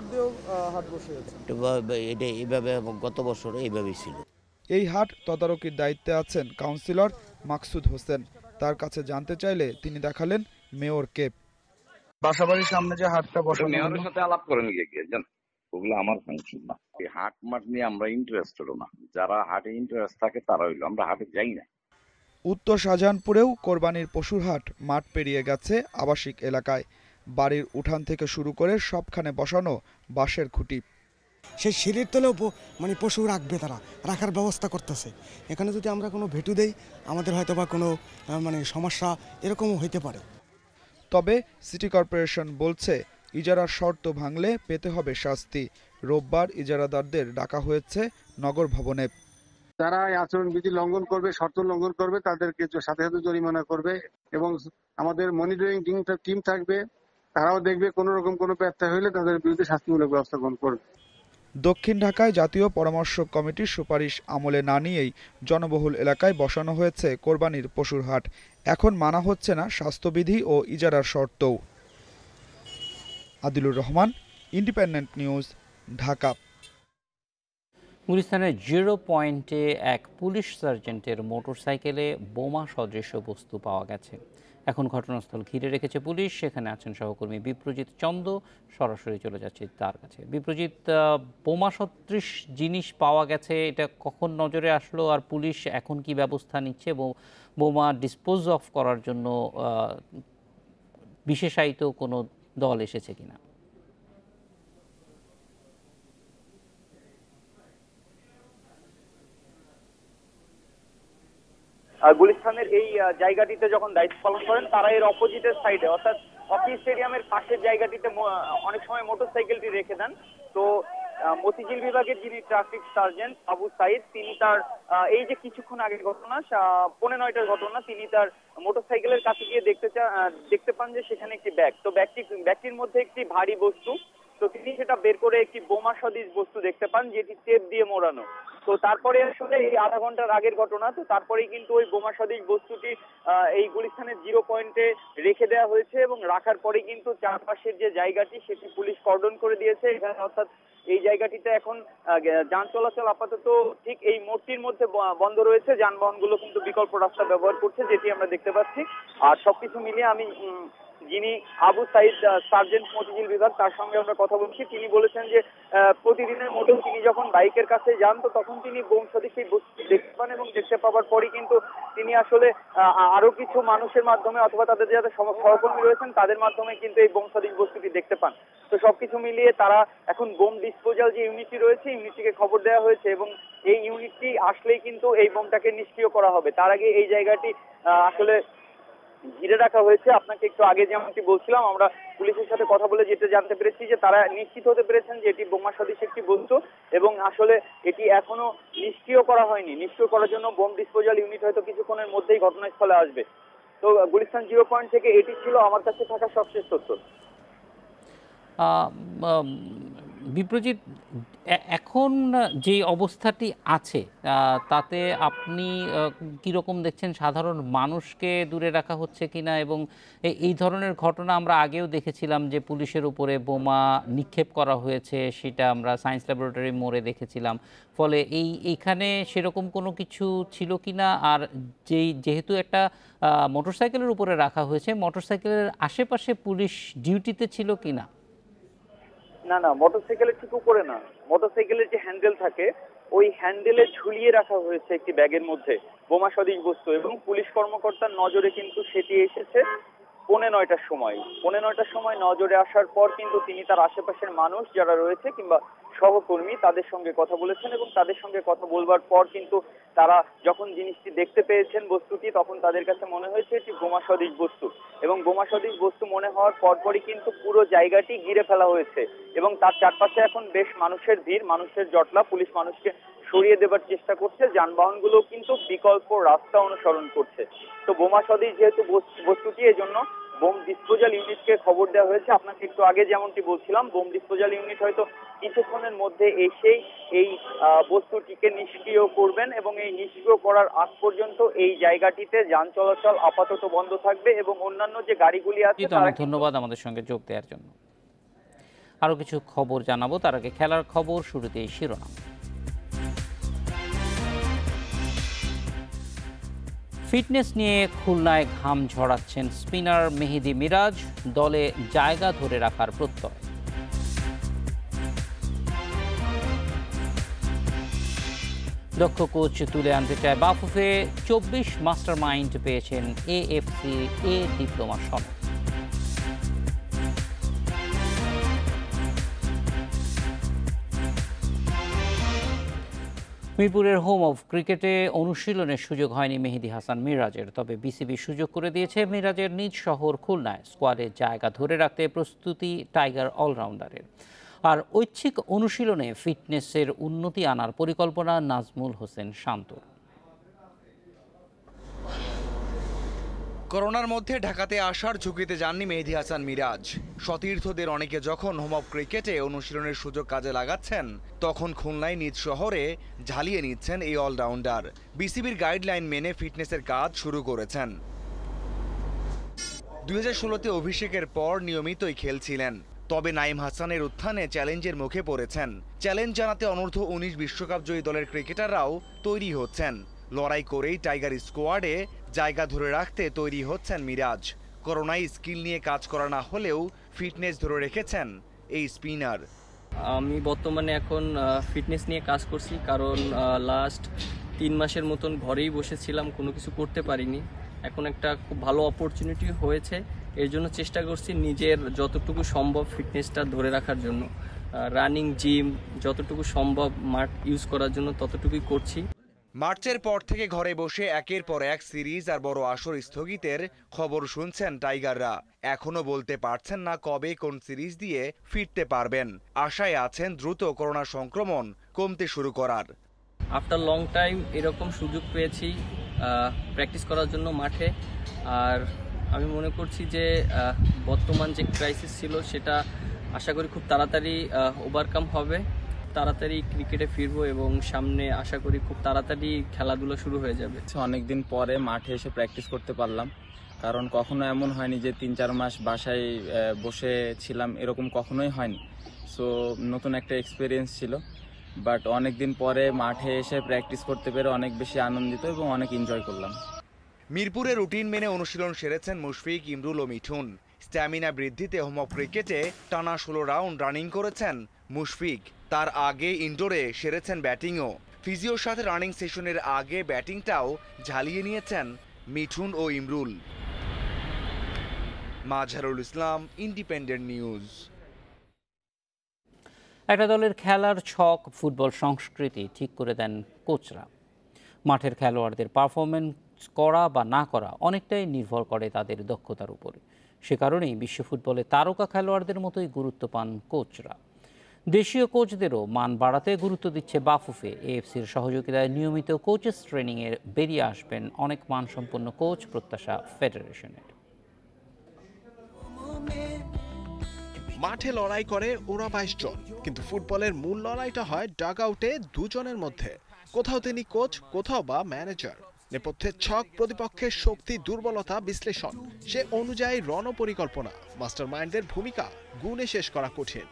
এটা এইভাবে গত বছর এইভাবেই ছিল। এই হাট তদারকির দায়িত্বে আছেন কাউন্সিলর মাকসুদ হোসেন। তার কাছে জানতে চাইলে তিনি দেখালেন মেয়রকে। বাসাবাড়ির সামনে যে হাটটা বসে মেয়রের সাথে আলাপ করেন গিয়ে গিয়ে জান, ওগুলো আমার ফাংশন না। এই হাট মাঠ নিয়ে আমরা ইন্টারেস্টেড না, যারা হাটে ইন্টারেস্ট থাকে তারা হইলো, আমরা হাটে যাই না। উত্তর শাহজাহানপুরেও কোরবানির পশুর হাট মাঠ পেরিয়ে গেছে আবাসিক এলাকায়। বাড়ির উঠান থেকে শুরু করে সবখানে বসানো বাঁশের খুঁটি। সেই সিঁড়ির তলেও মানে পশু রাখবে, তারা রাখার ব্যবস্থা করতেছে। এখানে যদি আমরা কোনো ভেটু দেই আমাদের হয়তো বা কোনো মানে সমস্যা এরকমও হইতে পারে। তবে সিটি কর্পোরেশন বলছে ইজারার শর্ত ভাঙলে পেতে হবে শাস্তি। রোববার ইজারাদারদের ডাকা হয়েছে নগর ভবনে। যারা এই আচরণবিধি লঙ্ঘন করবে, শর্ত লঙ্ঘন করবে, তাদেরকে সাথে সাথে জরিমানা করবে এবং আমাদের মনিটরিং টিম থাকবে, তারাও দেখবে কোনো রকম কোনো ব্যত্যয় হলে তাদের বিরুদ্ধে শাস্তিমূলক ব্যবস্থা গ্রহণ করবে। দক্ষিণ ঢাকায় জাতীয় পরামর্শ কমিটির সুপারিশ আমলে না নিয়েই জনবহুল এলাকায় বসানো হয়েছে কোরবানির পশুর হাট। এখন মানা হচ্ছে না স্বাস্থ্যবিধি ও ইজারার শর্তও। Adilur Rahman, Independent News, Dhaka. গুলিস্তানের জিরো পয়েন্টে এক পুলিশ সার্জেন্টের মোটরসাইকেলে বোমা সদৃশ বস্তু পাওয়া গেছে। এখন ঘটনাস্থল ঘিরে রেখেছে পুলিশ। সেখানে আছেন সহকর্মী বিপ্রজিৎ চন্দ, সরাসরি চলে যাচ্ছে তার কাছে। বিপ্রজিৎ, বোমা সদৃশ জিনিস পাওয়া গেছে, এটা কখন নজরে আসলো আর পুলিশ এখন কি ব্যবস্থা নিচ্ছে এবং বোমা ডিসপোজ অফ করার জন্য বিশেষায়িত কোনো দল এসেছে কিনা? গুলিস্তানের এই জায়গাটিতে যখন দায়িত্ব পালন করেন তারা এর অপোজিটের সাইডে অর্থাৎ হকি স্টেডিয়ামের পাশের জায়গাটিতে অনেক সময় মোটরসাইকেলটি রেখে দেন। তো মতিঝিল বিভাগের যিনি ট্রাফিক সার্জেন্ট আবু সাইদ, তিনি তার এই যে কিছুক্ষণ আগের ঘটনা, পৌনে নয়টার ঘটনা, তিনি তার মোটরসাইকেলের কাছে গিয়ে দেখতে দেখতে পান যে সেখানে একটি ব্যাগ। তো ব্যাগটি ব্যাগটির মধ্যে একটি ভারী বস্তু, তো তিনি সেটা বের করে একটি বোমা সদৃশ বস্তু দেখতে পান যেটি টেপ দিয়ে মোড়ানো। তো তারপরে আসলে এই আধা ঘন্টার আগের ঘটনা, তো তারপরেই কিন্তু ওই বোমা সদৃশ বস্তুটি এই গুলিস্তানের জিরো পয়েন্টে রেখে দেওয়া হয়েছে এবং রাখার পরে কিন্তু চারপাশের যে জায়গাটি সেটি পুলিশ কর্ডন করে দিয়েছে এখানে। অর্থাৎ এই জায়গাটিতে এখন যান চলাচল আপাতত ঠিক এই মোড়টির মধ্যে বন্ধ রয়েছে, যানবাহনগুলো কিন্তু বিকল্প রাস্তা ব্যবহার করছে যেটি আমরা দেখতে পাচ্ছি। আর সবকিছু মিলিয়ে আমি যিনি আবু সাইদ সার্জেন্ট মতিঝিল বিভাগ, তার সঙ্গে আমরা কথা বলছি। তিনি বলেছেন যে প্রতিদিনের মতো তিনি যখন বাইকের কাছে যান তো তখন তিনি বোম সদৃশ এই বস্তু দেখতে পান এবং দেখতে পাওয়ার পরই কিন্তু তিনি আসলে আরো কিছু মানুষের মাধ্যমে অথবা তাদের যারা সহকর্মী রয়েছেন তাদের মাধ্যমে কিন্তু এই বোম সদৃশ বস্তুটি দেখতে পান। তো সবকিছু মিলিয়ে তারা এখন বোম ডিসপোজাল যে ইউনিটটি রয়েছে ইউনিটটিকে খবর দেওয়া হয়েছে এবং এই ইউনিটটি আসলেই কিন্তু এই বোমটাকে নিষ্ক্রিয় করা হবে। তার আগে এই জায়গাটি আসলে ঘিরে রাখা হয়েছে। আপনাকে একটু আগে যেমনটি বলছিলাম, আমরা পুলিশের সাথে কথা বলে যেটা জানতে পেরেছি যে তারা নিশ্চিত হতে পেরেছেন যে এটি বোমা সদৃশ একটি বস্তু এবং আসলে এটি এখনো নিষ্ক্রিয় করা হয়নি। নিষ্ক্রিয় করার জন্য বোম ডিসপোজাল ইউনিট হয়তো কিছুক্ষণের মধ্যেই ঘটনাস্থলে আসবে। তো গুলিস্তান জিরো পয়েন্ট থেকে এটি ছিল আমার কাছে থাকা সবশেষ তথ্য। বিপ্রজিৎ, এখন যে অবস্থাটি আছে তাতে আপনি কীরকম দেখছেন? সাধারণ মানুষকে দূরে রাখা হচ্ছে কিনা এবং এই ধরনের ঘটনা আমরা আগেও দেখেছিলাম যে পুলিশের উপরে বোমা নিক্ষেপ করা হয়েছে, সেটা আমরা সায়েন্স ল্যাবরেটরি মোড়ে দেখেছিলাম। ফলে এই এইখানে সেরকম কোনো কিছু ছিল কিনা? আর যেই যেহেতু একটা মোটরসাইকেলের উপরে রাখা হয়েছে, মোটরসাইকেলের আশেপাশে পুলিশ ডিউটিতে ছিল কিনা? না না, মোটরসাইকেলের ঠিক উপরে না, মোটরসাইকেলের যে হ্যান্ডেল থাকে ওই হ্যান্ডেলে ঝুলিয়ে রাখা হয়েছে একটি ব্যাগের মধ্যে বোমা সদৃশ বস্তু এবং পুলিশ কর্মকর্তার নজরে কিন্তু সেটি এসেছে। পৌনে নয়টার সময় পৌনে নয়টার সময় নজরে আসার পর কিন্তু তিনি তার আশেপাশের মানুষ যারা রয়েছে কিংবা সহকর্মী তাদের সঙ্গে কথা বলেছেন এবং তাদের সঙ্গে কথা বলবার পর কিন্তু তারা যখন জিনিসটি দেখতে পেয়েছেন বস্তুটি তখন তাদের কাছে মনে হয়েছে এটি বোমা সদৃশ বস্তু এবং বোমা সদৃশ বস্তু মনে হওয়ার পরপরই কিন্তু পুরো জায়গাটি ঘিরে ফেলা হয়েছে এবং তার চারপাশে এখন বেশ মানুষের ভিড়, মানুষের জটলা। পুলিশ মানুষকে সরিয়ে দেবার চেষ্টা করছে, যানবাহনগুলো কিন্তু বিকল্প রাস্তা অনুসরণ করছে। তো বোমা সদৃশ যেহেতু বস্তুটি এজন্য বোম ডিসপোজাল ইউনিটকে খবর দেওয়া হয়েছে। আপনাকে একটু আগে যেমনটি বলছিলাম, বোম ডিসপোজাল ইউনিট হয়তো কিছুক্ষণের মধ্যে এসেই এই বস্তুটিকে নিষ্ক্রিয় করবেন এবং এই নিষ্ক্রিয় করার আগ পর্যন্ত এই জায়গাটিতে যান চলাচল আপাতত বন্ধ থাকবে এবং অন্যান্য যে গাড়িগুলি আছে। ধন্যবাদ আমাদের সঙ্গে যোগ দেওয়ার জন্য। আরো কিছু খবর জানাবো, তার আগে খেলার খবর। শুরুতেই শিরোনাম। ফিটনেস নিয়ে খুলনায় ঘাম ঝরাচ্ছেন স্পিনার মেহেদী মিরাজ, দলে জায়গা ধরে রাখার প্রত্যয়। দক্ষ কোচ তুলে আনতে চায় বাফুফে, চব্বিশ মাস্টার মাইন্ড পেয়েছেন এএফসি এ ডিপ্লোমা সনদ। মিরপুরের হোম অফ ক্রিকেটে অনুশীলনের সুযোগ হয়নি মেহেদী হাসান মিরাজের, তবে বিসিবি সুযোগ করে দিয়েছে মিরাজের নিজ শহর খুলনায় স্কোয়াডে জায়গা ধরে রাখতে প্রস্তুতি টাইগার অলরাউন্ডারের। আর ঐচ্ছিক অনুশীলনে ফিটনেসের উন্নতি আনার পরিকল্পনা নাজমুল হোসেন শান্তর। করোনার মধ্যে ঢাকাতে আসার ঝুঁকিতে যাননি মেহেদী হাসান মিরাজ। সতীর্থদের অনেকে যখন হোম অফ ক্রিকেটে অনুশীলনের সুযোগ কাজে লাগাচ্ছেন, তখন খুলনায় নিজ শহরে ঝালিয়ে নিচ্ছেন এই অলরাউন্ডার। বিসিবির গাইডলাইন মেনে ফিটনেসের কাজ শুরু করেছেন। দুই হাজার ষোলোতে অভিষেকের পর নিয়মিতই খেলছিলেন, তবে নাইম হাসানের উত্থানে চ্যালেঞ্জের মুখে পড়েছেন। চ্যালেঞ্জ জানাতে অনূর্ধ্ব উনিশ বিশ্বকাপ জয়ী দলের ক্রিকেটাররাও তৈরি হচ্ছেন। লড়াই করেই টাইগার স্কোয়াডে জায়গা ধরে রাখতে তৈরি হচ্ছেন মিরাজ। করোনায় স্কিল নিয়ে কাজ করা না হলেও ফিটনেস ধরে রেখেছেন এই স্পিনার। আমি বর্তমানে এখন ফিটনেস নিয়ে কাজ করছি, কারণ লাস্ট তিন মাসের মতন ঘরেই বসেছিলাম, কোনো কিছু করতে পারিনি। এখন একটা খুব ভালো অপরচুনিটি হয়েছে, এর জন্য চেষ্টা করছি নিজের যতটুকু সম্ভব ফিটনেসটা ধরে রাখার জন্য। রানিং, জিম যতটুকু সম্ভব মাঠ ইউজ করার জন্য ততটুকুই করছি। মার্চের পর থেকে ঘরে বসে একের পর এক সিরিজ আর বড় আসর স্থগিতের খবর শুনছেন টাইগাররা। এখনো বলতে পারছেন না কবে কোন সিরিজ দিয়ে ফিরতে পারবেন। আশায় আছেন দ্রুত করোনা সংক্রমণ কমতে শুরু করার। আফটার লং টাইম এরকম সুযোগ পেয়েছি প্র্যাকটিস করার জন্য মাঠে। আর আমি মনে করছি যে বর্তমান যে ক্রাইসিস ছিল সেটা আশা করি খুব তাড়াতাড়ি ওভারকাম হবে। তাড়াতাড়ি ক্রিকেটে ফিরবো এবং সামনে আশা করি খুব তাড়াতাড়ি খেলাধুলা শুরু হয়ে যাবে। অনেকদিন পরে মাঠে এসে প্র্যাকটিস করতে পারলাম, কারণ কখনো এমন হয়নি যে তিন চার মাস বাসায় বসে ছিলাম, এরকম কখনোই হয়নি। সো নতুন একটা এক্সপিরিয়েন্স ছিল, বাট অনেকদিন পরে মাঠে এসে প্র্যাকটিস করতে পেরে অনেক বেশি আনন্দিত এবং অনেক এনজয় করলাম। মিরপুরে রুটিন মেনে অনুশীলন সেরেছেন মুশফিক, ইমরুল ও মিঠুন। স্ট্যামিনা বৃদ্ধিতে হোম অফ ক্রিকেটে টানা ষোলো রাউন্ড রানিং করেছেন মুশফিক। তার আগে ইনডোরে সেরেছেন ব্যাটিংও। ফিজিওর সাথে রানিং সেশনের আগে ব্যাটিংটাও ঝালিয়ে নিয়েছেন মিঠুন ও ইমরুল। Mazharul Islam, Independent News. একটা দলের খেলার ছক, ফুটবল সংস্কৃতি ঠিক করে দেন কোচরা। মাঠের খেলোয়াড়দের পারফরমেন্স করা বা না করা অনেকটাই নির্ভর করে তাদের দক্ষতার উপরে। সে কারণেই বিশ্ব ফুটবলে তারকা খেলোয়াড়দের মতোই গুরুত্ব পান কোচরা। দেশীয় কোচদেরও মান বাড়াতে গুরুত্ব দিচ্ছে বাফুফে। এএফসির সহযোগিতায় নিয়মিত কোচেস ট্রেনিংয়ে বেরিয়ে আসবেন অনেক মানসম্পন্ন কোচ, প্রত্যাশা ফেডারেশনের। মাঠে লড়াই করে ওরা বাইশ জন, কিন্তু ফুটবলের মূল লড়াইটা হয় ডাগ আউটে দুজনের মধ্যে। কোথাও তিনি কোচ, কোথাও বা ম্যানেজার। নেপথ্যে ছক, প্রতিপক্ষের শক্তি দুর্বলতা বিশ্লেষণ, সে অনুযায়ী রণপরিকল্পনা, মাস্টার মাইন্ডের ভূমিকা গুণে শেষ করা কঠিন।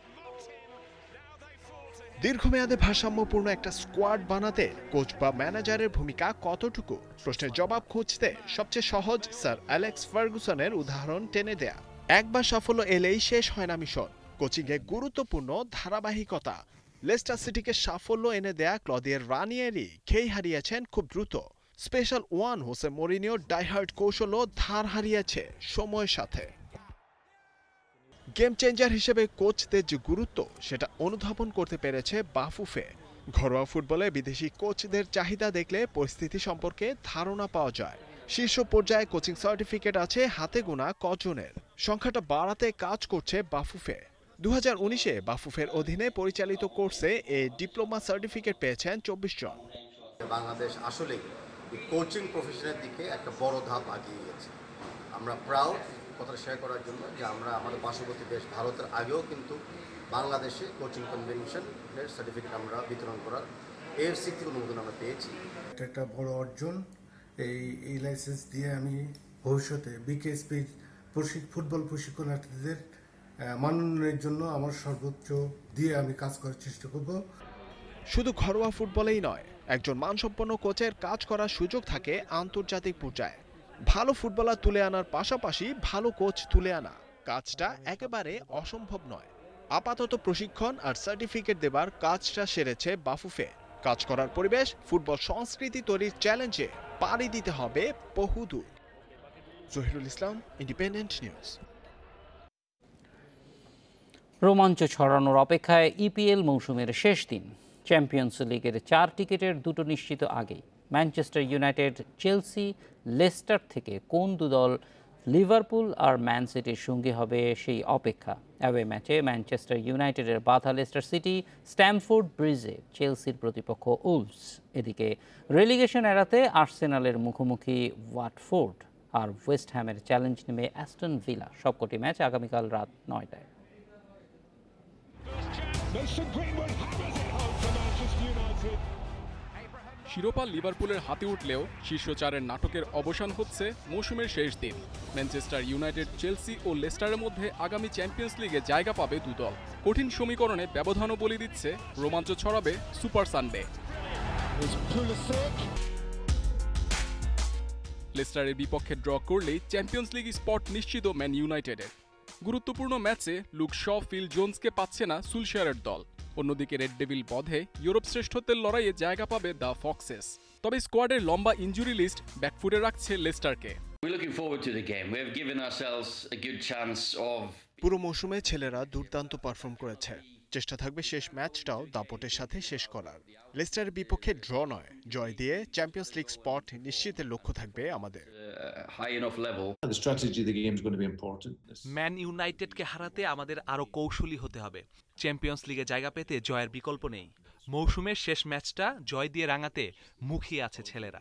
দীর্ঘমেয়াদে ভারসাম্যপূর্ণ একটা স্কোয়াড বানাতে কোচ বা ম্যানেজারের ভূমিকা কতটুকু, প্রশ্নের জবাব খুঁজতে সবচেয়ে সহজ স্যার অ্যালেক্স ফার্গুসনের উদাহরণ টেনে দেয়া। একবার সাফল্য এলেই শেষ হয় না মিশন। কোচিংয়ে গুরুত্বপূর্ণ ধারাবাহিকতা। লেস্টার সিটিকে সাফল্য এনে দেয়া ক্লদিয়ের রানিয়েরি খেই হারিয়েছেন খুব দ্রুত। স্পেশাল ওয়ান হোসে মরিনিওর ডাইহার্ড কৌশলও ধার হারিয়েছে সময়ের সাথে। গেম চেঞ্জার হিসেবে কোচদের যে গুরুত্ব সেটা অনুধাবন করতে পেরেছে বাফুফে। ঘরোয়া ফুটবলে বিদেশি কোচদের চাহিদা দেখলে পরিস্থিতি সম্পর্কে ধারণা পাওয়া যায়। শীর্ষ পর্যায়ে কোচিং সার্টিফিকেট আছে হাতে গোনা কজনের। সংখ্যাটা বাড়াতে কাজ করছে বাফুফে। দু হাজার উনিশে বাফুফের অধীনে পরিচালিত কোর্সে এ ডিপ্লোমা সার্টিফিকেট পেয়েছেন চব্বিশ জন। বাংলাদেশ আসলেই কোচিং প্রফেশনের দিকে একটা বড় ধাপ আগিয়ে গেছে। আমরা প্রাউড কথা শেয়ার করার জন্য যে আমরা আমাদের পার্শ্ববর্তী দেশ ভারতের আগেও কিন্তু বাংলাদেশে কোচিং কনভেনশনের সার্টিফিকেট আমরা বিতরণ করার এএফসি থেকে অনুমোদন আমরা পেয়েছি। এটা একটা বড় অর্জন। এই এই লাইসেন্স দিয়ে আমি ভবিষ্যতে বিকেএসপির ফুটবল প্রশিক্ষণার্থীদের মানোন্নয়নের জন্য আমার সর্বোচ্চ দিয়ে আমি কাজ করার চেষ্টা করব। শুধু ঘরোয়া ফুটবলেই নয়, একজন মানসম্পন্ন কোচের কাজ করার সুযোগ থাকে আন্তর্জাতিক পর্যায়ে। ভালো ফুটবলার তুলে আনার পাশাপাশি ভালো কোচ তুলে আনা কাজটা একেবারে অসম্ভব নয়। আপাতত প্রশিক্ষণ আর সার্টিফিকেট দেবার কাজটা সেরেছে বাফুফে। কাজ করার পরিবেশ, ফুটবল সংস্কৃতি তৈরির চ্যালেঞ্জে পাড়ি দিতে হবে বহুদূর। Zahirul Islam, Independent News. রোমাঞ্চ ছড়ানোর অপেক্ষায় ইপিএল মৌসুমের শেষ দিন। চ্যাম্পিয়ন্স লিগের চার টিকিটের দুটো নিশ্চিত আগেই। ম্যানচেস্টার ইউনাইটেড, চেলসি, লেস্টার থেকে কোন দুদল লিভারপুল আর ম্যান সিটির সঙ্গী হবে সেই অপেক্ষা। অ্যাওয়ে ম্যাচে ম্যানচেস্টার ইউনাইটেডের বাধা লেস্টার সিটি, স্ট্যামফোর্ড ব্রিজে চেলসির প্রতিপক্ষ উলভস। এদিকে রেলিগেশন এড়াতে আর্সেনালের মুখোমুখি ওয়াটফোর্ড আর ওয়েস্ট হ্যামের চ্যালেঞ্জ নেমে অ্যাস্টন ভিলা। সবকটি ম্যাচ আগামীকাল রাত নয়টায়। শিরোপা লিভারপুলের হাতে উঠলেও শীর্ষ চারের নাটকের অবসান হচ্ছে মৌসুমের শেষ দিন। ম্যানচেস্টার ইউনাইটেড, চেলসি ও লেস্টারের মধ্যে আগামী চ্যাম্পিয়ন্স লিগে জায়গা পাবে দুদল। কঠিন সমীকরণে ব্যবধানও বলে দিচ্ছে, রোমাঞ্চ ছড়াবে সুপার সানডে। লেস্টারের বিপক্ষে ড্র করলেই চ্যাম্পিয়ন্স লিগ স্পট নিশ্চিত ম্যান ইউনাইটেডের। গুরুত্বপূর্ণ ম্যাচে লুক শ, ফিল জোন্সকে পাচ্ছে না সুলশায়ারের দল। অন্যদিকে রেড ডেভিল বধে ইউরোপ শ্রেষ্ঠত্বের লড়াইয়ে জায়গা পাবে দ্য ফক্সেস। তবে স্কোয়াডের লম্বা ইনজুরি লিস্ট ব্যাকফুটে রাখছে লেস্টারকে। পুরো মৌসুমে ছেলেরা দুর্দান্ত পারফর্ম করেছে। চেষ্টা থাকবে শেষ ম্যাচটাও দাপটের সাথে শেষ করার। লেস্টারের বিপক্ষে ড্র নয়, জয় দিয়ে চ্যাম্পিয়ন্স লিগ স্পট নিশ্চিতের লক্ষ্য থাকবে আমাদের। ম্যান ইউনাইটেডকে হারাতে আমাদের আরো কৌশলী হতে হবে। চ্যাম্পিয়ন্স লিগে জায়গা পেতে জয়ের বিকল্প নেই। মৌসুমের শেষ ম্যাচটা জয় দিয়ে রাঙাতে মুখিয়ে আছে ছেলেরা।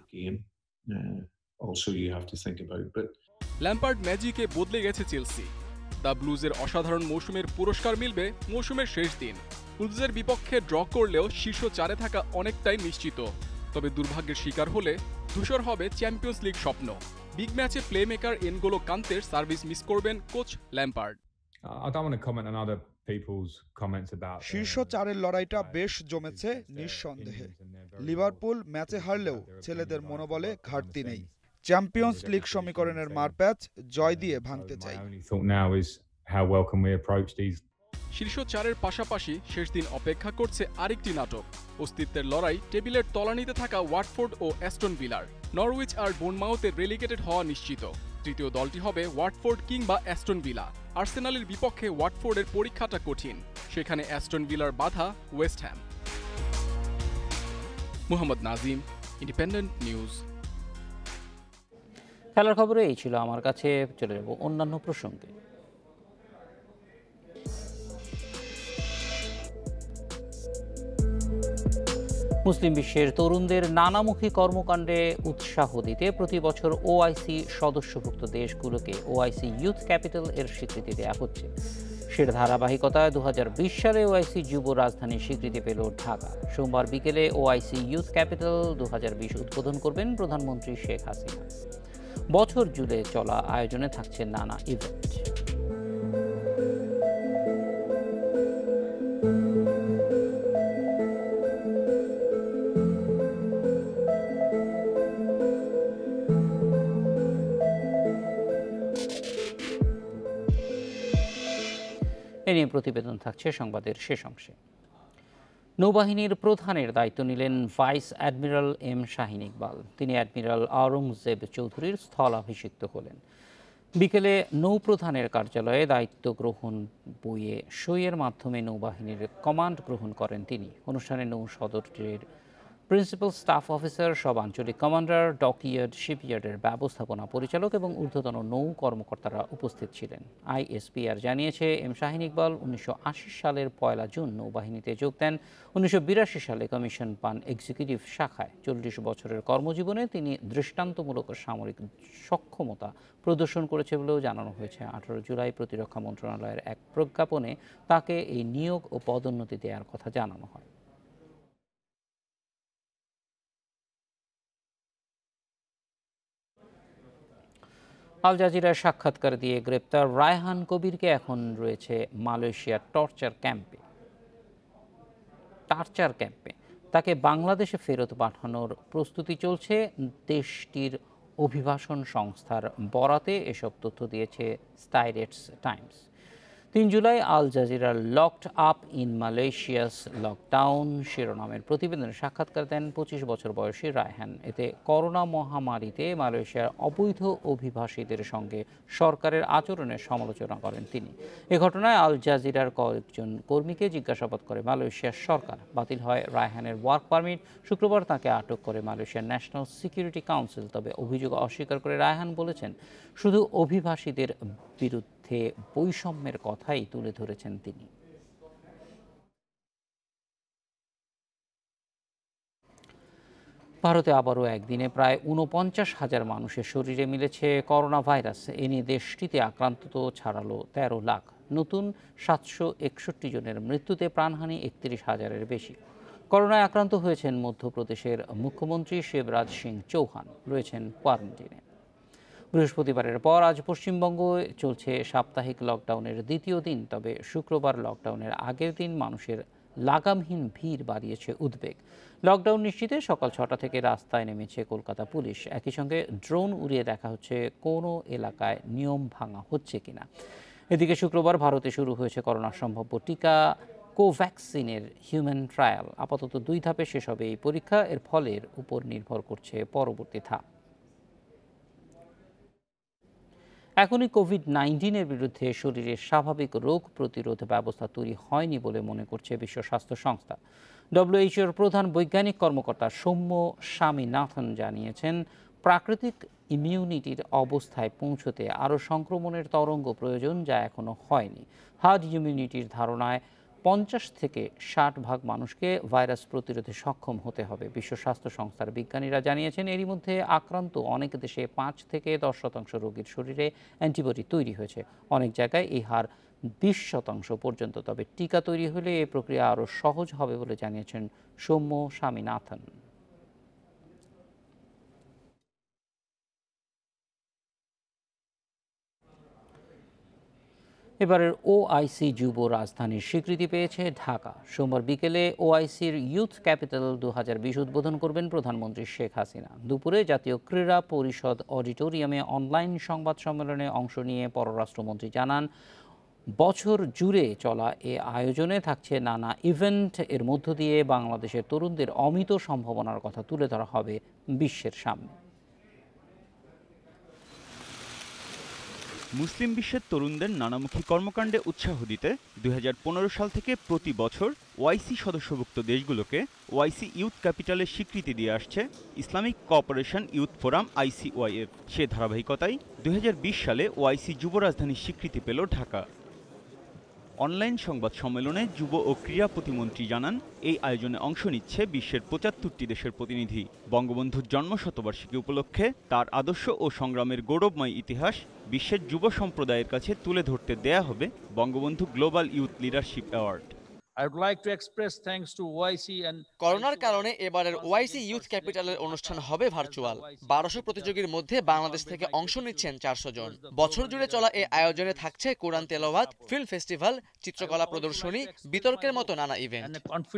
ল্যাম্পার্ড ম্যাজিকে বদলে গেছে চেলসি। দ্য ব্লুজের অসাধারণ মৌসুমের পুরস্কার মিলবে মৌসুমের শেষ দিন। উলভসের বিপক্ষে ড্র করলেও শীর্ষ চারে থাকা অনেকটাই নিশ্চিত। তবে দুর্ভাগ্যের শিকার হলে ধূসর হবে চ্যাম্পিয়ন্স লিগ স্বপ্ন। বিগ ম্যাচে প্লেমেকার এনগোলো কান্তের সার্ভিস মিস করবেন কোচ ল্যাম্পার্ড। শীর্ষ চারের লড়াইটা বেশ জমেছে নিঃসন্দেহে। লিভারপুল ম্যাচে হারলেও ছেলেদের মনোবলে ঘাটতি নেই। চ্যাম্পিয়ন্স লিগ সমীকরণের মারপ্যাচ জয় দিয়ে ভাঙতে চাই। শীর্ষ চারের পাশাপাশি শেষ দিন অপেক্ষা করছে আরেকটি নাটক। অস্তিত্বের লড়াই টেবিলের তলানিতে থাকা ওয়াটফোর্ড ও অ্যাস্টন ভিলার। নরউইচ আর বোর্নমাউথের রেলিগেটেড হওয়া নিশ্চিত। তৃতীয় দলটি হবে ওয়াটফোর্ড কিংবা অ্যাস্টন ভিলা। আর্সেনালের বিপক্ষে ওয়াটফোর্ডের পরীক্ষাটা কঠিন, সেখানে অ্যাস্টন ভিলার বাধা West Ham. Mohammad Nazim, Independent News. খেলার খবরে এই ছিল আমার কাছে। চলে যাব অন্যান্য প্রসঙ্গে। মুসলিম বিশ্বের তরুণদের নানামুখী কর্মকাণ্ডে উৎসাহ দিতে প্রতি বছর ওআইসি সদস্যভুক্ত দেশগুলোকে ওআইসি ইউথ ক্যাপিটাল এর স্বীকৃতি দেওয়া হচ্ছে। সের ধারাবাহিকতায় দু হাজার বিশ সালে ওআইসি যুব রাজধানীর স্বীকৃতি পেল ঢাকা। সোমবার বিকেলে ওআইসি ইউথ ক্যাপিটাল দু হাজার বিশ উদ্বোধন করবেন প্রধানমন্ত্রী শেখ হাসিনা। বছর জুড়ে চলা আয়োজনে থাকছে নানা ইভেন্ট। এ নিয়ে প্রতিবেদন থাকছে সংবাদের শেষ অংশে। নৌবাহিনীর প্রধানের দায়িত্ব নিলেন vice admiral M Shahin Iqbal. তিনি অ্যাডমিরাল আওরঙ্গজেব চৌধুরীর স্থলাভিষিক্ত হলেন। বিকেলে নৌপ্রধানের কার্যালয়ে দায়িত্ব গ্রহণ বইয়ে সইয়ের মাধ্যমে নৌবাহিনীর কমান্ড গ্রহণ করেন তিনি। অনুষ্ঠানে নৌ সদরের প্রিন্সিপাল স্টাফ অফিসার, সব আঞ্চলিক কমান্ডার, ডকইয়ার্ড, শিপইয়ার্ডের ব্যবস্থাপনা পরিচালক এবং ঊর্ধ্বতন নৌ কর্মকর্তারা উপস্থিত ছিলেন। আইএসপিআর জানিয়েছে, এম শাহিন ইকবাল উনিশশো আশি সালের পয়লা জুন নৌবাহিনীতে যোগ দেন। উনিশশো বিরাশি সালে কমিশন পান এক্সিকিউটিভ শাখায়। চল্লিশ বছরের কর্মজীবনে তিনি দৃষ্টান্তমূলক সামরিক সক্ষমতা প্রদর্শন করেছে বলেও জানানো হয়েছে। আঠারো জুলাই প্রতিরক্ষা মন্ত্রণালয়ের এক প্রজ্ঞাপনে তাকে এই নিয়োগ ও পদোন্নতি দেওয়ার কথা জানানো হয়। আল জাজিরার সাক্ষাৎকার দিয়ে গ্রেপ্তার রায়হান কবিরকে এখন রয়েছে মালয়েশিয়ার টর্চার ক্যাম্পে টার্চার ক্যাম্পে তাকে বাংলাদেশে ফেরত পাঠানোর প্রস্তুতি চলছে। দেশটির অভিবাসন সংস্থার বরাতে এসব তথ্য দিয়েছে স্টাইরেটস টাইমস। তিন জুলাই আল জাজিরার locked up in Malaysia's lockdown শিরোনামের প্রতিবেদনে সাক্ষাৎকার দেন পঁচিশ বছর বয়সী রায়হান। এতে করোনা মহামারীতে মালয়েশিয়ার অবৈধ অভিবাসীদের সঙ্গে সরকারের আচরণের সমালোচনা করেন তিনি। এ ঘটনায় আল জাজিরার কয়েকজন কর্মীকে জিজ্ঞাসাবাদ করে মালয়েশিয়ার সরকার। বাতিল হয় রায়হানের ওয়ার্ক পারমিট। শুক্রবার তাকে আটক করে মালয়েশিয়ার ন্যাশনাল সিকিউরিটি কাউন্সিল। তবে অভিযোগ অস্বীকার করে রায়হান বলেছেন, শুধু অভিবাসীদের বিরুদ্ধে বৈষম্যের কথাই তুলে ধরেছেন তিনি। ভারতে আবারও একদিনে প্রায় ঊনপঞ্চাশ হাজার মানুষের শরীরে মিলেছে করোনা ভাইরাস। এ নিয়ে দেশটিতে আক্রান্ত ছাড়ালো তেরো লাখ। নতুন সাতশো একষট্টি জনের মৃত্যুতে প্রাণহানি একত্রিশ হাজারের বেশি। করোনায় আক্রান্ত হয়েছেন মধ্যপ্রদেশের মুখ্যমন্ত্রী শিবরাজ সিং চৌহান, রয়েছেন কোয়ারেন্টিনে। বৃহস্পতিবারের পর আজ পশ্চিমবঙ্গে চলছে সাপ্তাহিক লকডাউনের দ্বিতীয় দিন। তবে শুক্রবার লকডাউনের আগের দিন মানুষের লাগামহীন ভিড় বাড়িয়েছে উদ্বেগ। লকডাউন নিশ্চিতে সকাল ছটা থেকে রাস্তায় নেমেছে কলকাতা পুলিশ। একই সঙ্গে ড্রোন উড়িয়ে দেখা হচ্ছে কোনো এলাকায় নিয়ম ভাঙা হচ্ছে কিনা। এদিকে শুক্রবার ভারতে শুরু হয়েছে করোনা সম্ভাব্য টিকা কোভ্যাক্সিনের হিউম্যান ট্রায়াল। আপাতত দুই ধাপে শেষ হবে এই পরীক্ষা। এর ফলের উপর নির্ভর করছে পরবর্তী ধাপ। এখনই কোভিড নাইন্টিনের বিরুদ্ধে শরীরের স্বাভাবিক রোগ প্রতিরোধ ব্যবস্থা তৈরি হয়নি বলে মনে করছে বিশ্ব স্বাস্থ্য সংস্থা। ডব্লিউএইচওর প্রধান বৈজ্ঞানিক কর্মকর্তা সৌম্য স্বামীনাথন জানিয়েছেন, প্রাকৃতিক ইমিউনিটির অবস্থায় পৌঁছতে আরও সংক্রমণের তরঙ্গ প্রয়োজন, যা এখনও হয়নি। হার্ড ইমিউনিটির ধারণায় পঞ্চাশ থেকে ষাট ভাগ মানুষকে ভাইরাস প্রতিরোধে সক্ষম হতে হবে। বিশ্ব স্বাস্থ্য সংস্থার বিজ্ঞানীরা জানিয়েছেন, এরই মধ্যে আক্রান্ত অনেক দেশে পাঁচ থেকে দশ শতাংশ রোগীর শরীরে অ্যান্টিবডি তৈরি হয়েছে। অনেক জায়গায় এই হার বিশ শতাংশ পর্যন্ত। তবে টিকা তৈরি হলে এই প্রক্রিয়া আরও সহজ হবে বলে জানিয়েছেন সৌম্য স্বামীনাথন। এবারের ওআইসি যুব রাজধানীর স্বীকৃতি পেয়েছে ঢাকা। সোমবার বিকেলে ওআইসির ইউথ ক্যাপিটাল দু হাজার বিশ উদ্বোধন করবেন প্রধানমন্ত্রী শেখ হাসিনা। দুপুরে জাতীয় ক্রীড়া পরিষদ অডিটোরিয়ামে অনলাইন সংবাদ সম্মেলনে অংশ নিয়ে পররাষ্ট্রমন্ত্রী জানান, বছর জুড়ে চলা এ আয়োজনে থাকছে নানা ইভেন্ট। এর মধ্য দিয়ে বাংলাদেশের তরুণদের অমিত সম্ভাবনার কথা তুলে ধরা হবে বিশ্বের সামনে। মুসলিম বিশ্বের তরুণদের নানামুখী কর্মকাণ্ডে উৎসাহ দিতে দুই হাজার পনেরো সাল থেকে প্রতি বছর ওআইসি সদস্যভুক্ত দেশগুলোকে ওআইসি ইউথ ক্যাপিটালের স্বীকৃতি দিয়ে আসছে Islamic cooperation youth forum ICYF. সে ধারাবাহিকতায় দুই হাজার বিশ সালে ওআইসি যুব রাজধানীর স্বীকৃতি পেল ঢাকা। অনলাইন সংবাদ সম্মেলনে যুব ও ক্রীড়া প্রতিমন্ত্রী জানান, এই আয়োজনে অংশ নিচ্ছে বিশ্বের পঁচাত্তরটি দেশের প্রতিনিধি। বঙ্গবন্ধুর জন্মশতবার্ষিকী উপলক্ষে তার আদর্শ ও সংগ্রামের গৌরবময় ইতিহাস বিশ্বের যুব সম্প্রদায়ের কাছে তুলে ধরতে দেয়া হবে Bangabandhu global youth leadership award. করোনার কারণে এবারের ওআইসি ইউথ ক্যাপিটালের অনুষ্ঠান হবে ভার্চুয়াল। বারোশো প্রতিযোগীর মধ্যে বাংলাদেশ থেকে অংশ নিচ্ছেন চারশো জন। বছর জুড়ে চলা এই আয়োজনে থাকছে কোরআন তেলাওয়াত, ফিল্ম ফেস্টিভ্যাল, চিত্রকলা প্রদর্শনী, বিতর্কের মতো নানা ইভেন্ট।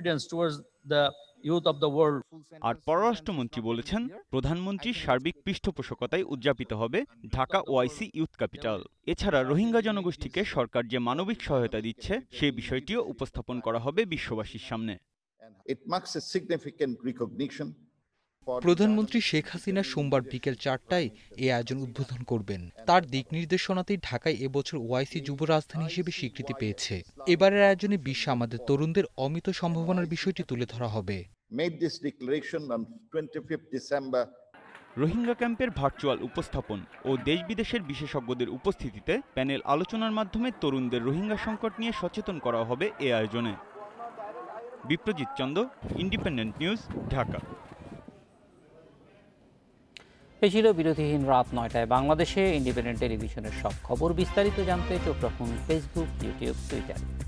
আর পররাষ্ট্রমন্ত্রী বলেছেন, প্রধানমন্ত্রীর সার্বিক পৃষ্ঠপোষকতায় উদযাপিত হবে ঢাকা ওআইসি ইউথ ক্যাপিটাল। এছাড়া রোহিঙ্গা জনগোষ্ঠীকে সরকার যে মানবিক সহায়তা দিচ্ছে সেই বিষয়টিও উপস্থাপন করা হবে বিশ্ববাসীর সামনে। It marks a significant recognition. প্রধানমন্ত্রী শেখ হাসিনা সোমবার বিকেল চারটায় এই আয়োজন উদ্বোধন করবেন। তার দিক নির্দেশনাতেই ঢাকায় এবছর ওআইসি যুব রাজধানী হিসেবে স্বীকৃতি পেয়েছে। এবারের আয়োজনে বিশ্বে আমাদের তরুণদের অমিত সম্ভাবনার বিষয়টি তুলে ধরা হবে। Made this declaration on twenty-fifth December. Rohingya ক্যাম্পের ভার্চুয়াল উপস্থাপন ও দেশ বিদেশের বিশেষজ্ঞদের উপস্থিতিতে প্যানেল আলোচনার মাধ্যমে তরুণদের রোহিঙ্গা সংকট নিয়ে সচেতন করা হবে এ আয়োজনে। Biprojit Chanda, Independent News, Dhaka. এই ছিল বিরতিহীন রাত নয়টায় বাংলাদেশে ইন্ডিপেন্ডেন্ট টেলিভিশনের সব খবর। বিস্তারিত জানতে চোখ রাখুন ফেসবুক, ইউটিউব, টুইটার।